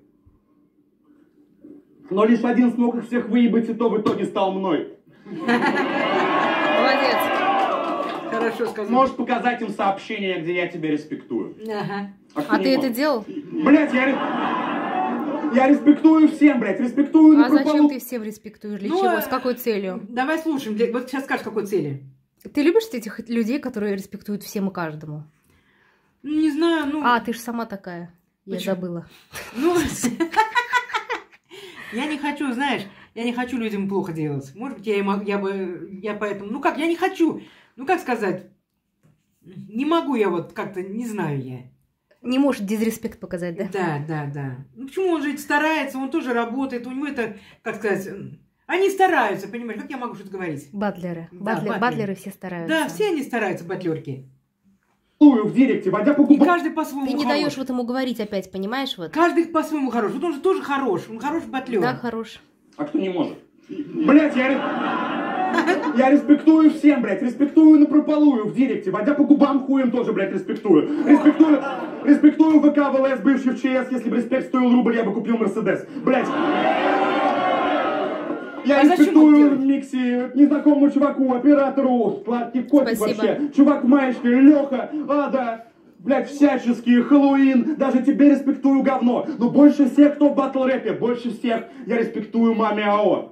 Но лишь один смог их всех выебать, и то в итоге стал мной. Молодец. Хорошо сказал. Можешь показать им сообщение, где я тебя респектую. Ага. А, а ты это делал? Блять, я, я респектую всем, блять, респектую. А зачем прополу... ты всем респектуешь? Для ну, чего? С какой целью? Давай слушаем. Вот сейчас скажешь, какой цели. Ты любишь этих людей, которые респектуют всем и каждому? Ну, не знаю, ну... А, ты же сама такая. Я Почему? забыла. Ну, я не хочу, знаешь, я не хочу людям плохо делать. Может быть, я, и мог- я бы, я поэтому, ну как, я не хочу, ну как сказать, не могу я вот как-то, не знаю я. Не может дизреспект показать, да? Да, да, да. Ну почему он же ведь старается, он тоже работает, у него это, как сказать, они стараются, понимаешь, как я могу что-то говорить? Батлеры. Да, Батлер- батлеры. Батлеры все стараются. Да, все они стараются, батлерки. в директе, водя по И губам. каждый по-своему Ты не хорош. даешь вот ему говорить опять, понимаешь? Вот. Каждый по-своему хорош. Вот он же тоже хорош, он хороший батлер. Да, хорош. А кто не может? Блять, я... ре- Я респектую всем, блядь, респектую напропалую в директе, водя по губам хуем тоже, блядь, респектую. Респектую, респектую ВК, ВЛС, бывший в ЧС, если бы респект стоил рубль, я бы купил Мерседес. Блядь. Я А зачем респектую это в делать? миксе незнакомому чуваку, оператору, сладкий котик Спасибо. вообще. Чувак в маечке, Леха, Ада, блядь, всяческие, Хэллоуин, даже тебе респектую говно. Но больше всех, кто в батл-рэпе, больше всех я респектую маме АО.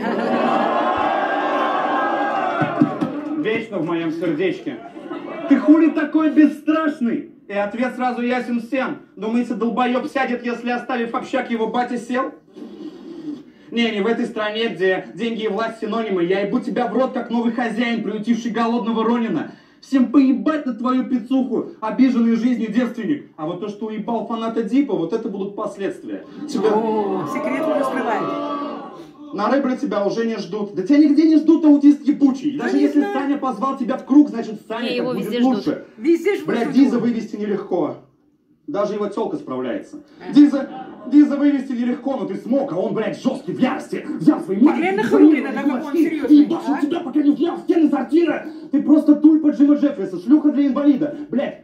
Вечно в моем сердечке. Ты хули такой бесстрашный? И ответ сразу ясен всем. Думаете, долбоеб сядет, если оставив общак его батя сел? Не, не в этой стране, где деньги и власть синонимы. Я ебу тебя в рот, как новый хозяин, приютивший голодного Ронина. Всем поебать на твою пиццуху, обиженный жизнью девственник. А вот то, что уебал фаната Дипа, вот это будут последствия. Тебя... О, секрет уже скрывают. На рэпере тебя уже не ждут. Да тебя нигде не ждут, аутист ебучий. Даже не если знаю. Саня позвал тебя в круг, значит Саня И так его будет везде ждут. лучше. Везде ж Блядь, вышел Диза его. вывести нелегко. Даже его тёлка справляется. Диза, Диза вывести нелегко, но ты смог, а он, блядь, жесткий, в ярости. Взял свои маленькие глянь на бронированные Хрулина, какой он кулачки серьезный, и ебашил а? тебя, пока не въел в стены сортира. Ты просто тульпа Джима Джеффриса, шлюха для инвалида. Блядь.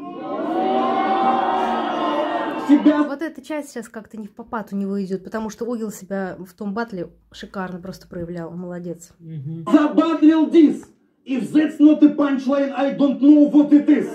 Себя... Вот эта часть сейчас как-то не в попад у него идет, потому что Огил себя в том батле шикарно просто проявлял. Молодец. Забатлил Диз. If that's not a punchline, I don't know what it is.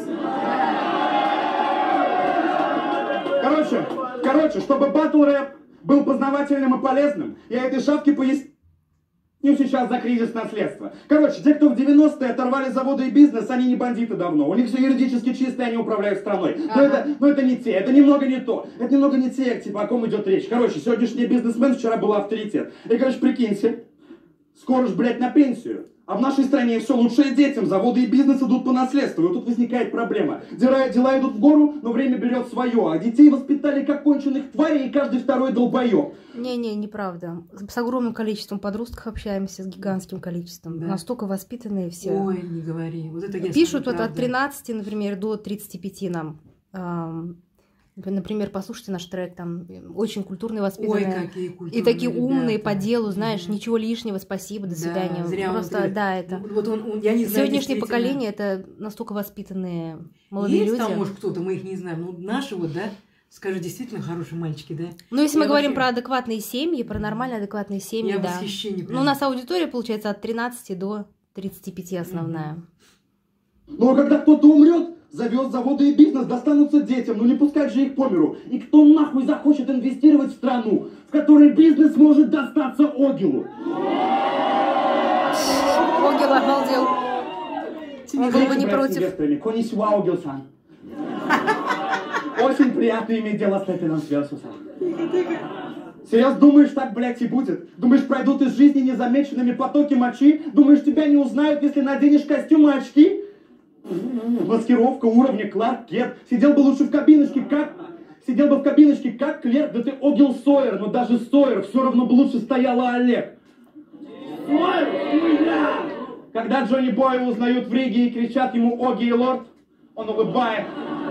Короче, короче, чтобы батл рэп был познавательным и полезным, я этой шавке поясню сейчас за кризис наследства. Короче, те, кто в девяностые оторвали заводы и бизнес, они не бандиты давно. У них все юридически чисто, и они управляют страной. Но, Ага. это, но это не те, это немного не то. Это немного не те, типа, о ком идет речь. Короче, сегодняшний бизнесмен вчера был авторитет. И, короче, прикиньте, скоро ж, блядь, на пенсию. А в нашей стране все лучшее детям, заводы и бизнес идут по наследству. И вот тут возникает проблема. Дела, дела идут в гору, но время берет свое. А детей воспитали как конченых тварей, и каждый второй долбоеб. Не-не, неправда. С огромным количеством подростков общаемся, с гигантским количеством. Да. Настолько воспитанные все. Ой, не говори. Вот это я Пишут скажу, вот от правда. тринадцати, например, до тридцати пяти нам. Ам, Например, послушайте наш трек, там очень культурные, Ой, воспитанные. какие культурные И такие умные ребята. по делу, знаешь, Мгм. ничего лишнего, спасибо, до Да, свидания. зря он Просто, это- да, это. Вот он, он- я не знаю, Сегодняшнее действительно. поколение это настолько воспитанные молодые Есть люди. там, может, кто-то, мы их не знаем. Ну, наши вот, да? Скажи, действительно хорошие мальчики, да? Ну, если мы Я говорим вообще- про адекватные семьи, про нормальные адекватные семьи, Я в да. восхищении. Ну, прям. у нас аудитория, получается, от тринадцати до тридцати пяти основная. Но когда кто-то умрет, завез заводы и бизнес, достанутся детям, ну не пускать же их по миру. И кто нахуй захочет инвестировать в страну, в которой бизнес может достаться Огилу? Огил обалдел. Он был бы не Брать с против. инвесторами. Конисуа, Огил-сан. Очень приятно иметь дело с Лепином Сверсусом. Серьезно, думаешь, так, блядь, и будет? Думаешь, пройдут из жизни незамеченными потоки мочи? Думаешь, тебя не узнают, если наденешь костюм и очки? Маскировка уровня Кларк Кент. Сидел бы лучше в кабиночке, как... Сидел бы в кабиночке, как клерк, да ты Огил Сойер, но даже Сойер все равно бы лучше стояла Олег. Когда Джонни Боя узнают в Риге и кричат ему «Оги и лорд», он улыбает.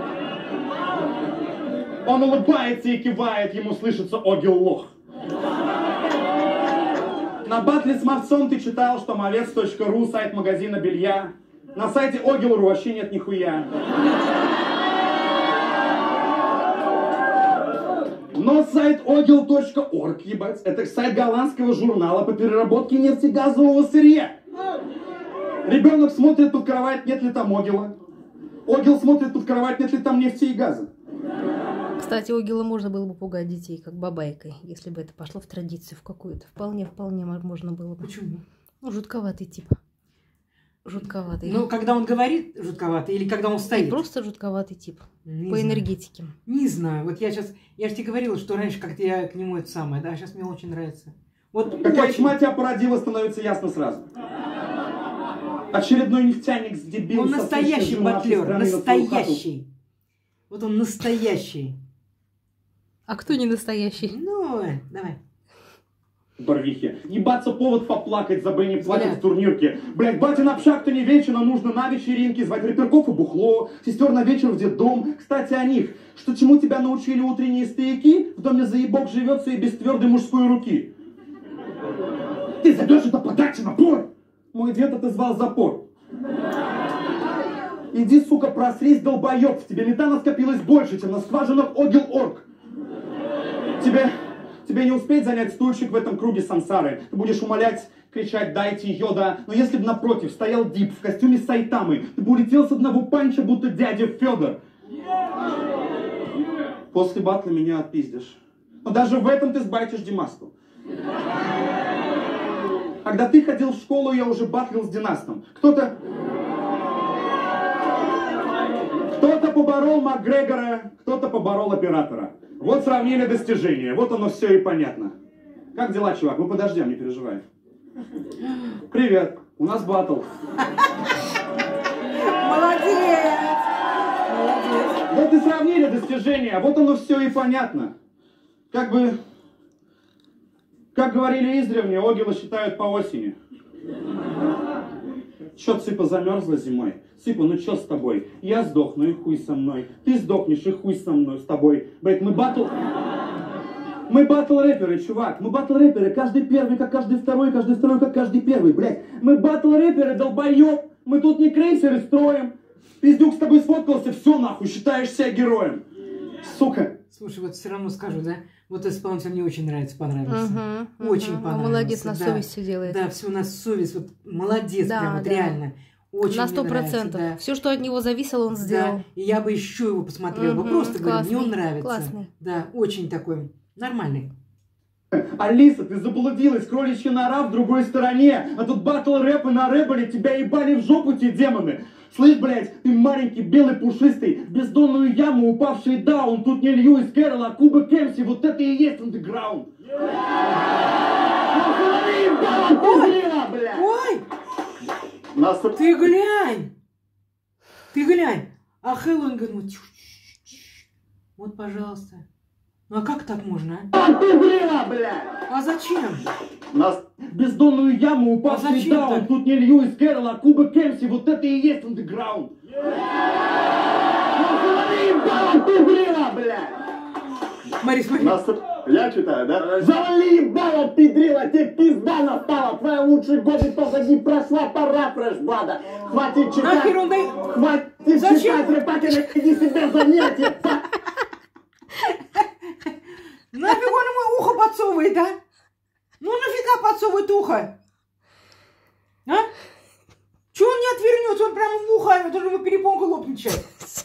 Он улыбается и кивает, ему слышится «Оги лох». На батле с мовцом ты читал, что мовец точка ру, сайт магазина белья. На сайте Огил.ру вообще нет нихуя. Но сайт огил точка орг, ебать, это сайт голландского журнала по переработке нефтегазового сырья. Ребенок смотрит под кровать, нет ли там Огила. Огил смотрит под кровать, нет ли там нефти и газа. Кстати, Огила можно было бы пугать детей, как бабайкой, если бы это пошло в традицию в какую-то. Вполне, вполне можно было бы. Почему? Ну, жутковатый тип. Жутковатый. Ну, когда он говорит жутковатый или когда он И стоит? просто жутковатый тип. Не По знаю. энергетике. Не знаю. Вот я сейчас... Я же тебе говорила, что раньше как-то я к нему это самое, да, сейчас мне очень нравится. Вот Какая очень. тьма тебя породила, становится ясно сразу. Очередной нефтяник с дебилом. Он настоящий батлер, настоящий. Вот он настоящий. А кто не настоящий? Ну, э, давай. Барвихи. Ебаться повод поплакать, за не платят Взгляд. в турнирке. Блять, батя на общак-то не вечерно, нужно на вечеринке звать реперков и бухло, сестер на вечер в детдом. Кстати, о них. Что чему тебя научили утренние стояки? В доме заебок живется и без твердой мужской руки. Ты зайдешь это подача напор. Мой дед отозвал запор. Иди, сука, просрись, долбоёб. В тебе метана скопилось больше, чем на скважинах Огил-Орг. Тебе... Тебе не успеть занять стульчик в этом круге сансары. Ты будешь умолять, кричать «дайте йода». Но если бы напротив стоял Дип в костюме Сайтамы, ты бы улетел с одного панча, будто дядя Федор. После батла меня отпиздишь. Но даже в этом ты сбайтишь Димаску. Когда ты ходил в школу, я уже батлил с Династом. Кто-то... Кто-то поборол Макгрегора, кто-то поборол оператора. Вот сравнили достижения, вот оно все и понятно. Как дела, чувак? Мы подождем, не переживай. Привет, у нас батл. Молодец! Молодец! Вот и сравнили достижения, вот оно все и понятно. Как бы, как говорили издревле, Огила считают по осени. Чё, Цыпа, замерзла зимой? Цыпа, ну чё с тобой? Я сдохну, и хуй со мной. Ты сдохнешь, и хуй со мной, с тобой. Блять, мы батл... Мы батл-рэперы, чувак. Мы батл-рэперы. Каждый первый, как каждый второй, каждый второй, как каждый первый, блять. Мы батл-рэперы, долбоёб. Мы тут не крейсеры строим. Пиздюк с тобой сфоткался, все нахуй, считаешь себя героем. Сука. Слушай, вот все равно скажу, да? Вот исполнитель мне очень нравится, понравился. Угу, Очень угу. понравился. Молодец, на да. совесть все делает. Да, все на совесть. Вот молодец, Да, прям вот да. реально. Очень На мне сто нравится, процентов. да. Все, что от него зависело, он сделал. Да, и я бы еще его посмотрела. бы Мгм, Просто говорю, мне он классный, нравится. классный. Да, очень такой нормальный. Алиса, ты заблудилась, кроличья нора в другой стороне. А тут батл рэпы на рэболе, тебя ебали в жопу те демоны. Слышь, блядь, ты маленький, белый, пушистый, в бездонную яму упавший даун. Тут не Льюис Кэрролл, а Куба Кэмси, вот это и есть андеграунд. Ой, Нас... ты глянь! Ты глянь! А Хэллоуин говорит, ну, тьфу, тьфу, тьфу. Вот, пожалуйста. Ну а как так можно, а? А зачем? Нас в бездонную яму упавший А зачем даун. так? Тут не Льюис Кэрролл, а Куба Кэмси, вот это и есть андеграунд. Смотри, смотри. Нас... Я читаю, да? Завали ебало, пидрила, тебе пизда настала. Твои лучшие годы только не прошла, пора фрешбада. Хватит читать. Нахер он дай... Хватит Зачем? читать, рэпателя, иди себе занятия. Нафиг он ему ухо подсовывает, а? Ну нафига подсовывает ухо? А? Чего он не отвернется? Он прямо в ухо, это же его перепонка лопнет сейчас.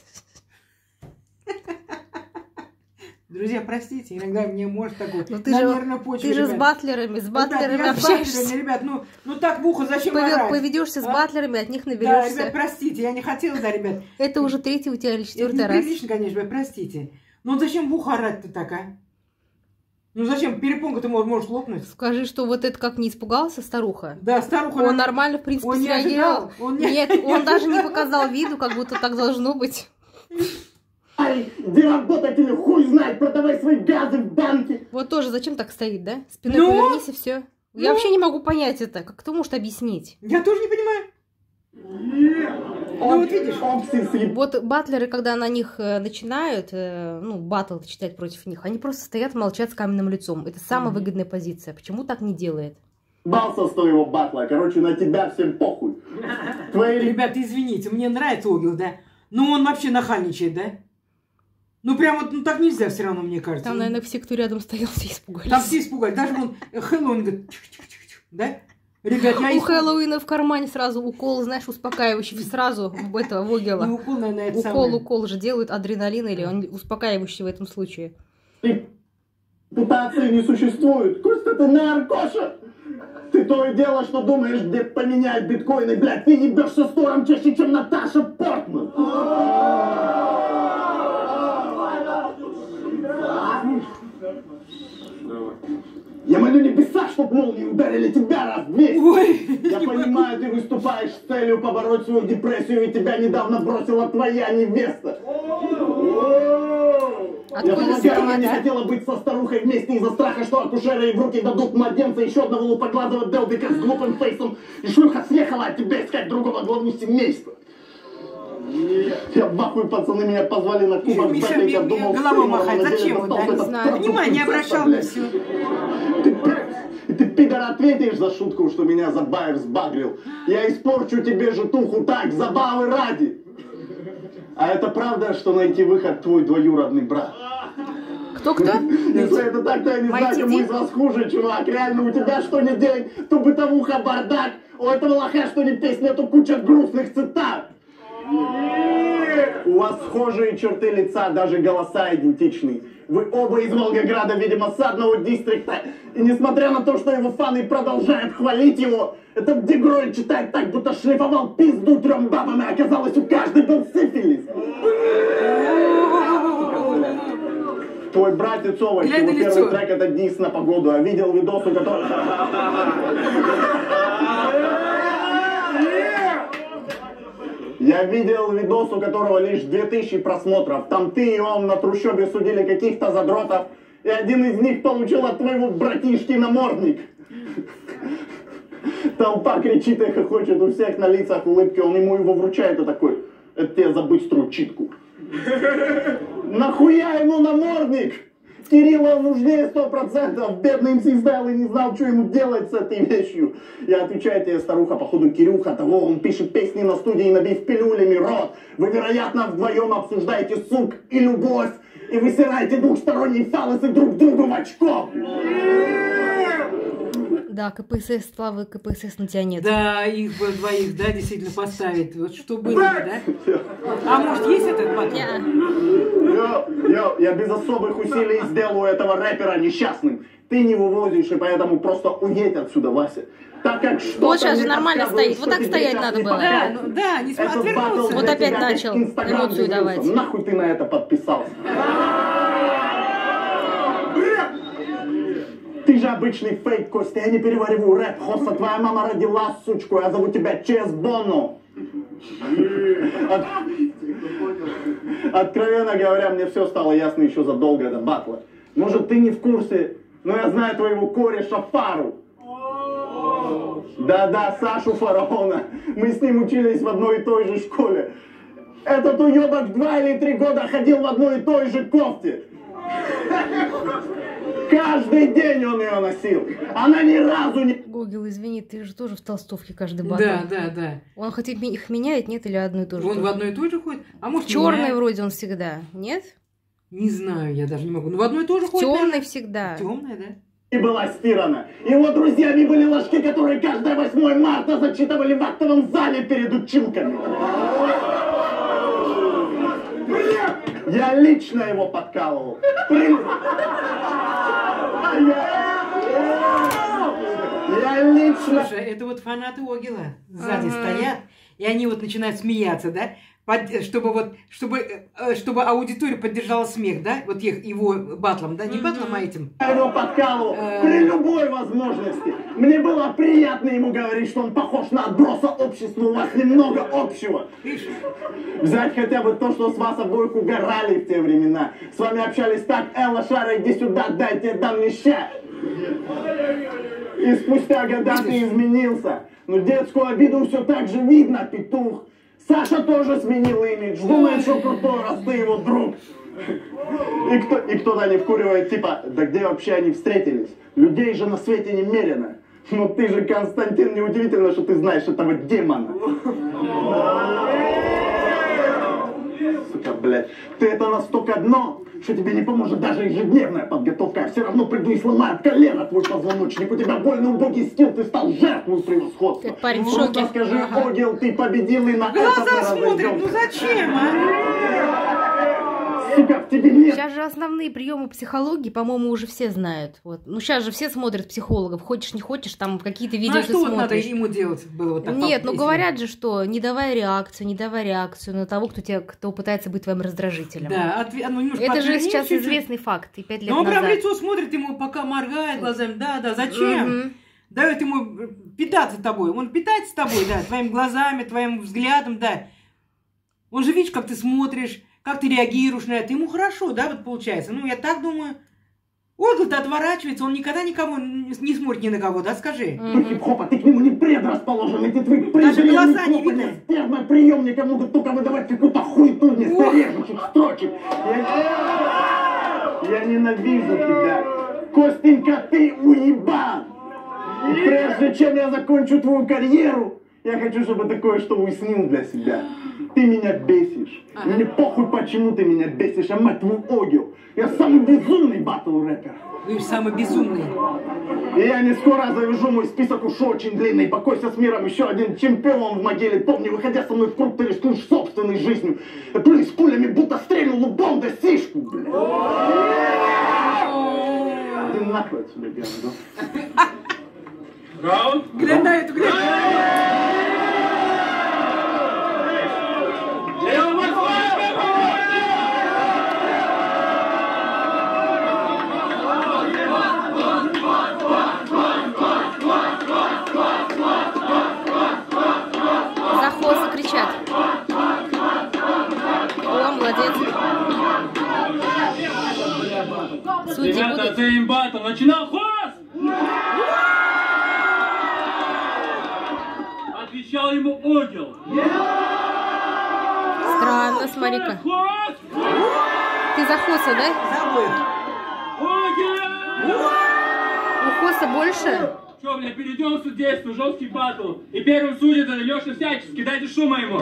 Друзья, простите, иногда мне может такой Ну, ты на же, нервной почве, ты же с ребят. батлерами, с батлерами Ребят, я с общаешься. батлерами, ребят, ну, ну так в ухо зачем Пове- орать? Поведешься с А? батлерами, от них Да, наберешься. ребят, простите, я не хотела, да, ребят. Это уже третий у тебя или Это четвертый раз. неприлично, конечно, ребят, простите. Ну зачем в ухо орать-то так, а? Ну зачем? Перепонка-то может, может лопнуть. Скажи, что вот это как не испугался старуха? Да, старуха... Он нормально, в принципе, Он не среагировал. ожидал, он не- Нет, не он даже не ожидал. показал виду, как будто так должно быть. Ай, где работать или хуй знать, продавай свои газы в банке. Вот тоже зачем так стоит, да? Спиной Ну? повернись и все. Я Ну? вообще не могу понять это. Как кто может объяснить? Я тоже не понимаю. Ну вот видишь. Вот батлеры, когда на них э, начинают, э, ну, батл читать против них, они просто стоят, молчат с каменным лицом. Это самая Мгм. выгодная позиция. Почему так не делает? Бался с твоего батла, короче, на тебя всем похуй. Твои... Ребята, извините, мне нравится Огил, да? Но он вообще нахальничает, да? Ну прям вот, ну так нельзя все равно, мне кажется. Там, Ну, наверное, все, кто рядом стоял, все испугались. Там все испугались. Даже вон Хэллоуин говорит, тих-тих-тих-тих, да? Ребят, я У испуг- Хэллоуина в кармане сразу укол, знаешь, успокаивающий сразу в этого Вогела. Ну, укол, наверное, это Укол, самое. укол же делают адреналин или он успокаивающий в этом случае. Ты Репутации не существует. Костя, ты наркоша. Ты то и дело, что думаешь, где поменять биткоины, блядь. Ты ебешься с Тором чаще, чем Наташа Портман. Я молю небеса, чтоб молнии ударили тебя раз в месяц. Ой. Я понимаю, ты выступаешь с целью побороть свою депрессию, и тебя недавно бросила твоя невеста. Я полагаю, она не хотела быть со старухой вместе из-за страха, что акушеры ей в руки дадут младенца, еще одного лупоглазого делбика с глупым фейсом, и шлюха съехала от тебя искать другого главу семейства. Я в ахуе, пацаны, меня позвали на кубок. Миша, я думал, головой махать, зачем он, да, не знаю. Внимание обращал на все. Ты, ты, пидор, ответишь за шутку, что меня Забаев сбагрил. Я испорчу тебе житуху так, забавы ради. А это правда, что найти выход твой двоюродный брат? Кто-кто? Если это так, то я не знаю, кому из вас хуже, чувак. Реально, у тебя что ни день, то бытовуха бардак. У этого лоха что ни песня, то куча грустных цитат. У вас схожие черты лица, даже голоса идентичны. Вы оба из Волгограда, видимо, с одного дистрикта. И несмотря на то, что его фаны продолжают хвалить его, этот дегрой читает так, будто шлифовал пизду трем бабам, и оказалось, у каждой был сифилис. Твой братец Овощ, его первый трек это дис на погоду, а видел видос, у которого... Я видел видос, у которого лишь две тысячи просмотров. Там ты и он на трущобе судили каких-то задротов, и один из них получил от твоего братишки намордник. Толпа кричит и хохочет, у всех на лицах улыбки, он ему его вручает и такой: это тебе за быструю читку. Нахуя ему намордник? Кириллу нужнее сто процентов. Бедный эм си сдал и не знал, что ему делать с этой вещью. Я отвечаю тебе, старуха, походу Кирюха того, он пишет песни на студии, набив пилюлями рот. Вы, вероятно, вдвоем обсуждаете сук и любовь, и высираете двухсторонние фалосы друг другу в очко. Да, ка пэ эс эс, славы ка пэ эс эс на тебя нет. Да, их двоих, да, действительно поставить. Вот что было, да? А может, есть этот батл? Я, я, я без особых усилий сделаю этого рэпера несчастным. Ты не вывозишь, и поэтому просто уедь отсюда, Вася. Так как что-то вот сейчас же нормально стоит. Вот так стоять надо было. Да, ну, да, не отвернулся. Вот опять начал эмоцию давать. Нахуй ты на это подписался? Ты же обычный фейк, Костя, я не перевариваю рэп. Хоста, твоя мама родила сучку, я зову тебя Чес Боно. От... Откровенно говоря, мне все стало ясно еще задолго до батла. Может, ты не в курсе, но я знаю твоего кореша Фару. Да-да, Сашу Фараона. Мы с ним учились в одной и той же школе. Этот уебок два или три года ходил в одной и той же кофте. Каждый день он ее носил. Она ни разу не... Гогел, извини, ты же тоже в толстовке каждый батл. Да, да, да. Он хоть их меняет, нет, или одно и то же? Он в одно и то же ходит? А может, черный вроде он всегда, нет? Не знаю, я даже не могу. Ну, в одно и то же ходит. Темный всегда. Темный, да. И была стирана. Его друзьями были ложки, которые каждое восьмое марта зачитывали в актовом зале перед училками. Я лично его подкалывал. При... Я лично... Слушай, это вот фанаты Огила сзади стоят, и они вот начинают смеяться, да? Под, чтобы вот, чтобы, чтобы аудитория поддержала смех, да? Вот их, его батлом, да? Не батлом, а этим. Я его подкалывал при любой возможности. Мне было приятно ему говорить, что он похож на отброса общества, у вас немного общего. Взять хотя бы то, что с вас обоих угорали в те времена. С вами общались так: Элла, Шара, иди сюда, дайте дам леща. И спустя года ты изменился. Но детскую обиду все так же видно, петух. Саша тоже сменил имидж. Думает, что крутой, раз ты его друг. И, кто, и кто-то не вкуривает, типа, да где вообще они встретились? Людей же на свете немерено. Но ты же, Константин, неудивительно, что ты знаешь этого демона. Сука, блядь. Ты это настолько дно, что тебе не поможет даже ежедневная подготовка. Я все равно приду и сломаю колено твой позвоночник. У тебя больно убогий скилл, ты стал жертвой превосходства. Как парень в шоке. Просто скажи, ага. Огил, ты победил и на глаза это смотрят, ну зачем, а? сука, в тебе нет. Сейчас же основные приемы психологии, по-моему, уже все знают. Вот. Ну, сейчас же все смотрят психологов. Хочешь, не хочешь, там какие-то видео Ну, а ты что вот надо смотришь. ему делать было вот так? Нет, ну если- говорят же, что не давай реакцию, не давай реакцию на того, кто, тебя, кто пытается быть твоим раздражителем. Да, отве- ну, немножко Это же отверни сейчас чуть-чуть. известный факт, и пять лет Но он прям в назад. лицо смотрит ему, пока моргает глазами. Да, да, зачем? Мгм. Дает ему питаться тобой. Он питается тобой, да, твоим глазами, твоим взглядом, да. Он же видишь, как ты смотришь, как ты реагируешь на это. Ему хорошо, да, вот получается. Ну, я так думаю. Ольга-то отворачивается, он никогда никому не не смотрит ни на кого, да, скажи. Ну, хип-хопа, ты к нему не предрасположен, эти твои Даже глаза не копанные видно. стервые приемника могут только выдавать какую-то хуету вместо режущих строчек. Я... Я ненавижу тебя. Костенька, ты уебан. И прежде чем я закончу твою карьеру, я хочу, чтобы ты кое-что уяснил для себя. Ты меня бесишь. Ага. Мне похуй, почему ты меня бесишь, а мать твою Огил. Я самый безумный батл-рэпер. Вы же самый безумный. И я не скоро завяжу, мой список уж очень длинный. Покойся с миром, еще один чемпион в могиле. Помни, выходя со мной в круг, ты рискуешь собственной жизнью. Плюнь с пулями, будто стрельнул лбом да сишку, блядь. Ты нахуй отсюда, Герда. Раунд. Глянь на эту, глянь. Захосы кричат. О, молодец. Судьи Ребята, будут. оценим батл. Начинал хост! Отвечал ему Огил. Странно, смотри-ка. Хост! Ты за Хоса, да? Забыл. Огил! У Хоса больше? Че, бля, перейдем в судейство, жесткий батл. И первым судит это Леша Всяческий. Дайте шума ему.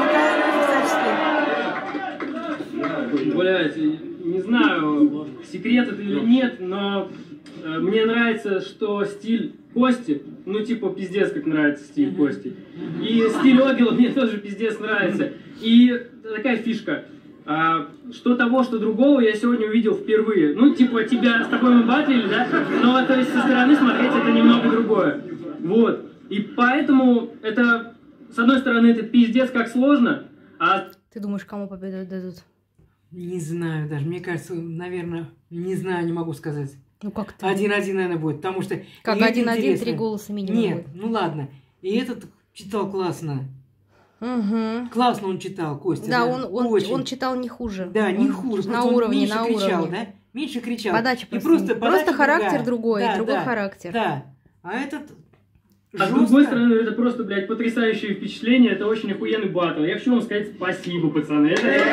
Блять, не знаю, секрет это или нет, но э, мне нравится, что стиль Кости, ну типа пиздец как нравится стиль Кости. И стиль Огила мне тоже пиздец нравится. И такая фишка, а, что того, что другого я сегодня увидел впервые. Ну типа тебя с тобой мы батлили, да? Но то есть со стороны смотреть это немного другое. Вот. И поэтому это, с одной стороны, это пиздец как сложно, а Ты думаешь, кому победу дадут? Не знаю даже. Мне кажется, наверное, не знаю, не могу сказать. Ну как ты? Один-один, наверное, будет, потому что... Как и это один-один, интересно. три голоса минимум Нет, будет. ну ладно. И этот читал классно. Угу. Классно он читал, Костя. Да, он, он, Очень. он читал не хуже. Да, не Он хуже. На просто он уровне, меньше на кричал, уровне. да? Меньше кричал. Подача И просто, просто, не- просто подача характер другая. другой, Да, другой да, характер. Да. А этот А с жестко. другой стороны, это просто, блядь, потрясающее впечатление, это очень охуенный батл. Я хочу вам сказать спасибо, пацаны. Это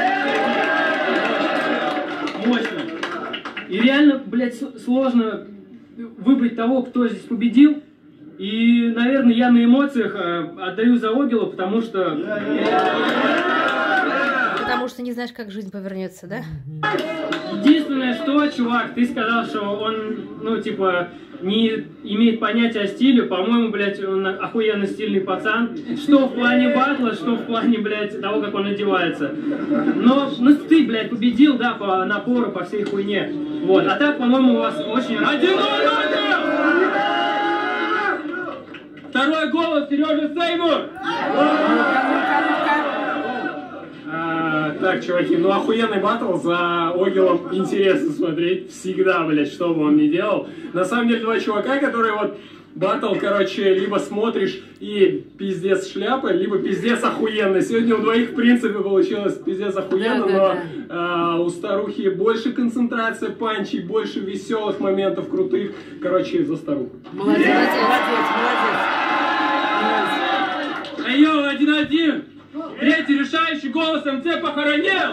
мощно. И реально, блядь, с- сложно выбрать того, кто здесь победил. И, наверное, я на эмоциях э, отдаю за Огила, потому что... Потому что не знаешь, как жизнь повернется, да? Единственное, что, чувак, ты сказал, что он, ну, типа, не имеет понятия о стиле. По-моему, блядь, он охуенно стильный пацан. Что в плане батла, что в плане, блядь, того, как он одевается. Но, ну, ты, блядь, победил, да, по напору, по всей хуйне. Вот. А так, по-моему, у вас очень... Один Второй голос, Сережа Сеймур! А, так, чуваки, ну охуенный батл, за Огилом интересно смотреть всегда, блядь, что бы он ни делал. На самом деле, два чувака, которые вот батл, короче, либо смотришь и пиздец шляпа, либо пиздец охуенно. Сегодня у двоих, в принципе, получилось пиздец охуенно, Да, да, но да. а, у старухи больше концентрация панчей, больше веселых моментов крутых. Короче, за старуху. Молодец, молодец, молодец. Эй, йоу, один-один! Третий решающий голос МЦ похоронил!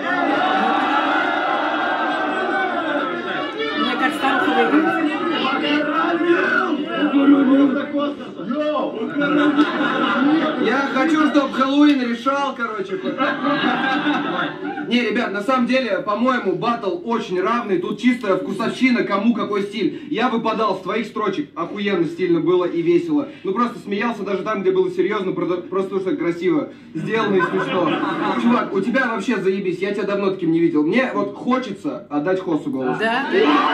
Мне кажется, старуха выиграла. Я хочу, чтобы Хэллоуин решал, короче. Не, ребят, на самом деле, по-моему, баттл очень равный. Тут чисто вкусовщина, кому какой стиль. Я выпадал с твоих строчек. Охуенно стильно было и весело. Ну просто смеялся даже там, где было серьезно, просто потому что красиво сделано и смешно. Чувак, у тебя вообще заебись. Я тебя давно таким не видел. Мне вот хочется отдать Хосу голос. Да?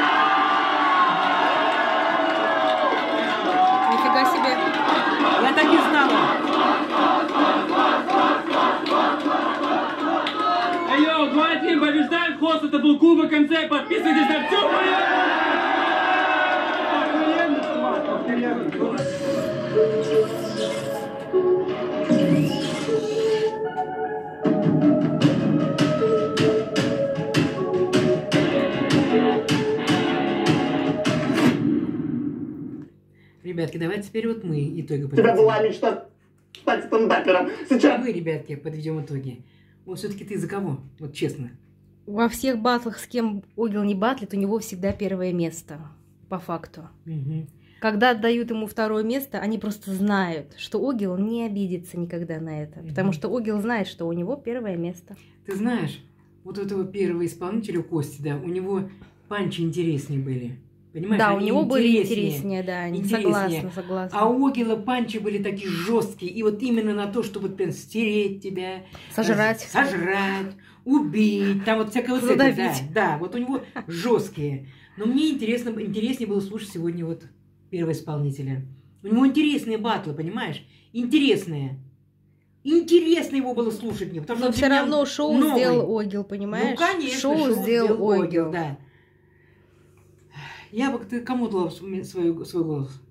Нифига себе. Я так и знала. Эй, йоу, два-один, побеждаем, Хос, это был Кубок Концепт, подписывайтесь на всю мою... Ребятки, давайте теперь вот мы итоги У тебя подведем. была мечта стать стендапером. Сейчас... Мы, ребятки, подведем итоги. Вот все-таки ты за кого? Вот честно. Во всех батлах, с кем Огил не батлит, у него всегда первое место. По факту. Угу. Когда отдают ему второе место, они просто знают, что Огил не обидится никогда на это. Потому Мгм. что Огил знает, что у него первое место. Ты знаешь, вот у этого первого исполнителя Кости, да, у него панчи интереснее были. Понимаешь? Да, у они него были интереснее. интереснее, да, не Интереснее. согласна, согласна. А у Огила панчи были такие жесткие. И вот именно на то, чтобы прям стереть тебя. Сожрать. э, Сожрать, убить. Там вот всякое вот это, Задавить. да, да, вот у него жесткие. Но мне интересно, интереснее было слушать сегодня вот первого исполнителя. У него интересные батлы, понимаешь? Интересные. Интересно его было слушать мне. Потому что Но он все для меня равно шоу новый. сделал Огил, понимаешь? Ну, конечно, шоу, сделал Огил. да. Я бы, ты кому дала свой, свой голос?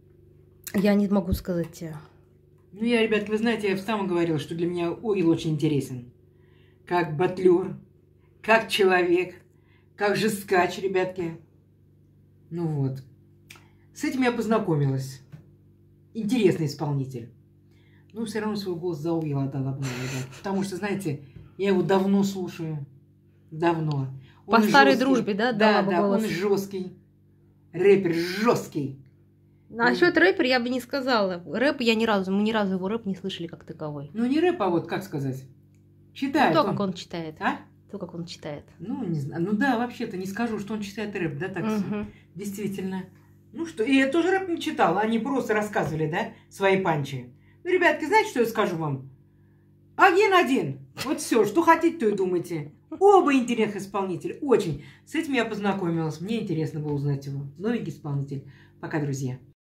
Я не могу сказать тебе. Ну, я, ребятки, вы знаете, я в самом говорил, что для меня Огил очень интересен. Как батлер, как человек, как жесткач, ребятки. Ну вот. С этим я познакомилась. Интересный исполнитель. Ну, все равно свой голос за Огила отдала бы, ребят. Потому что, знаете, я его давно слушаю. Давно. По Он старой жесткий. дружбе, да, Да, дала бы да, голос? он жесткий. Рэпер жесткий. Насчет рэпера я бы не сказала. Рэп я ни разу, мы ни разу его рэп не слышали как таковой. Ну, не рэп, а вот, как сказать, Ну, читает то, он. как он читает. А? То, как он читает. Ну, не знаю. Ну да, вообще-то не скажу, что он читает рэп, да, так Мгм. действительно. Ну что, и я тоже рэп не читала, они просто рассказывали, да, свои панчи. Ну, ребятки, знаете, что я скажу вам? Один-один. Вот все, что хотите, то и думайте. Оба интересных исполнителя, очень. С этим я познакомилась, мне интересно было узнать его. Новенький исполнитель. Пока, друзья.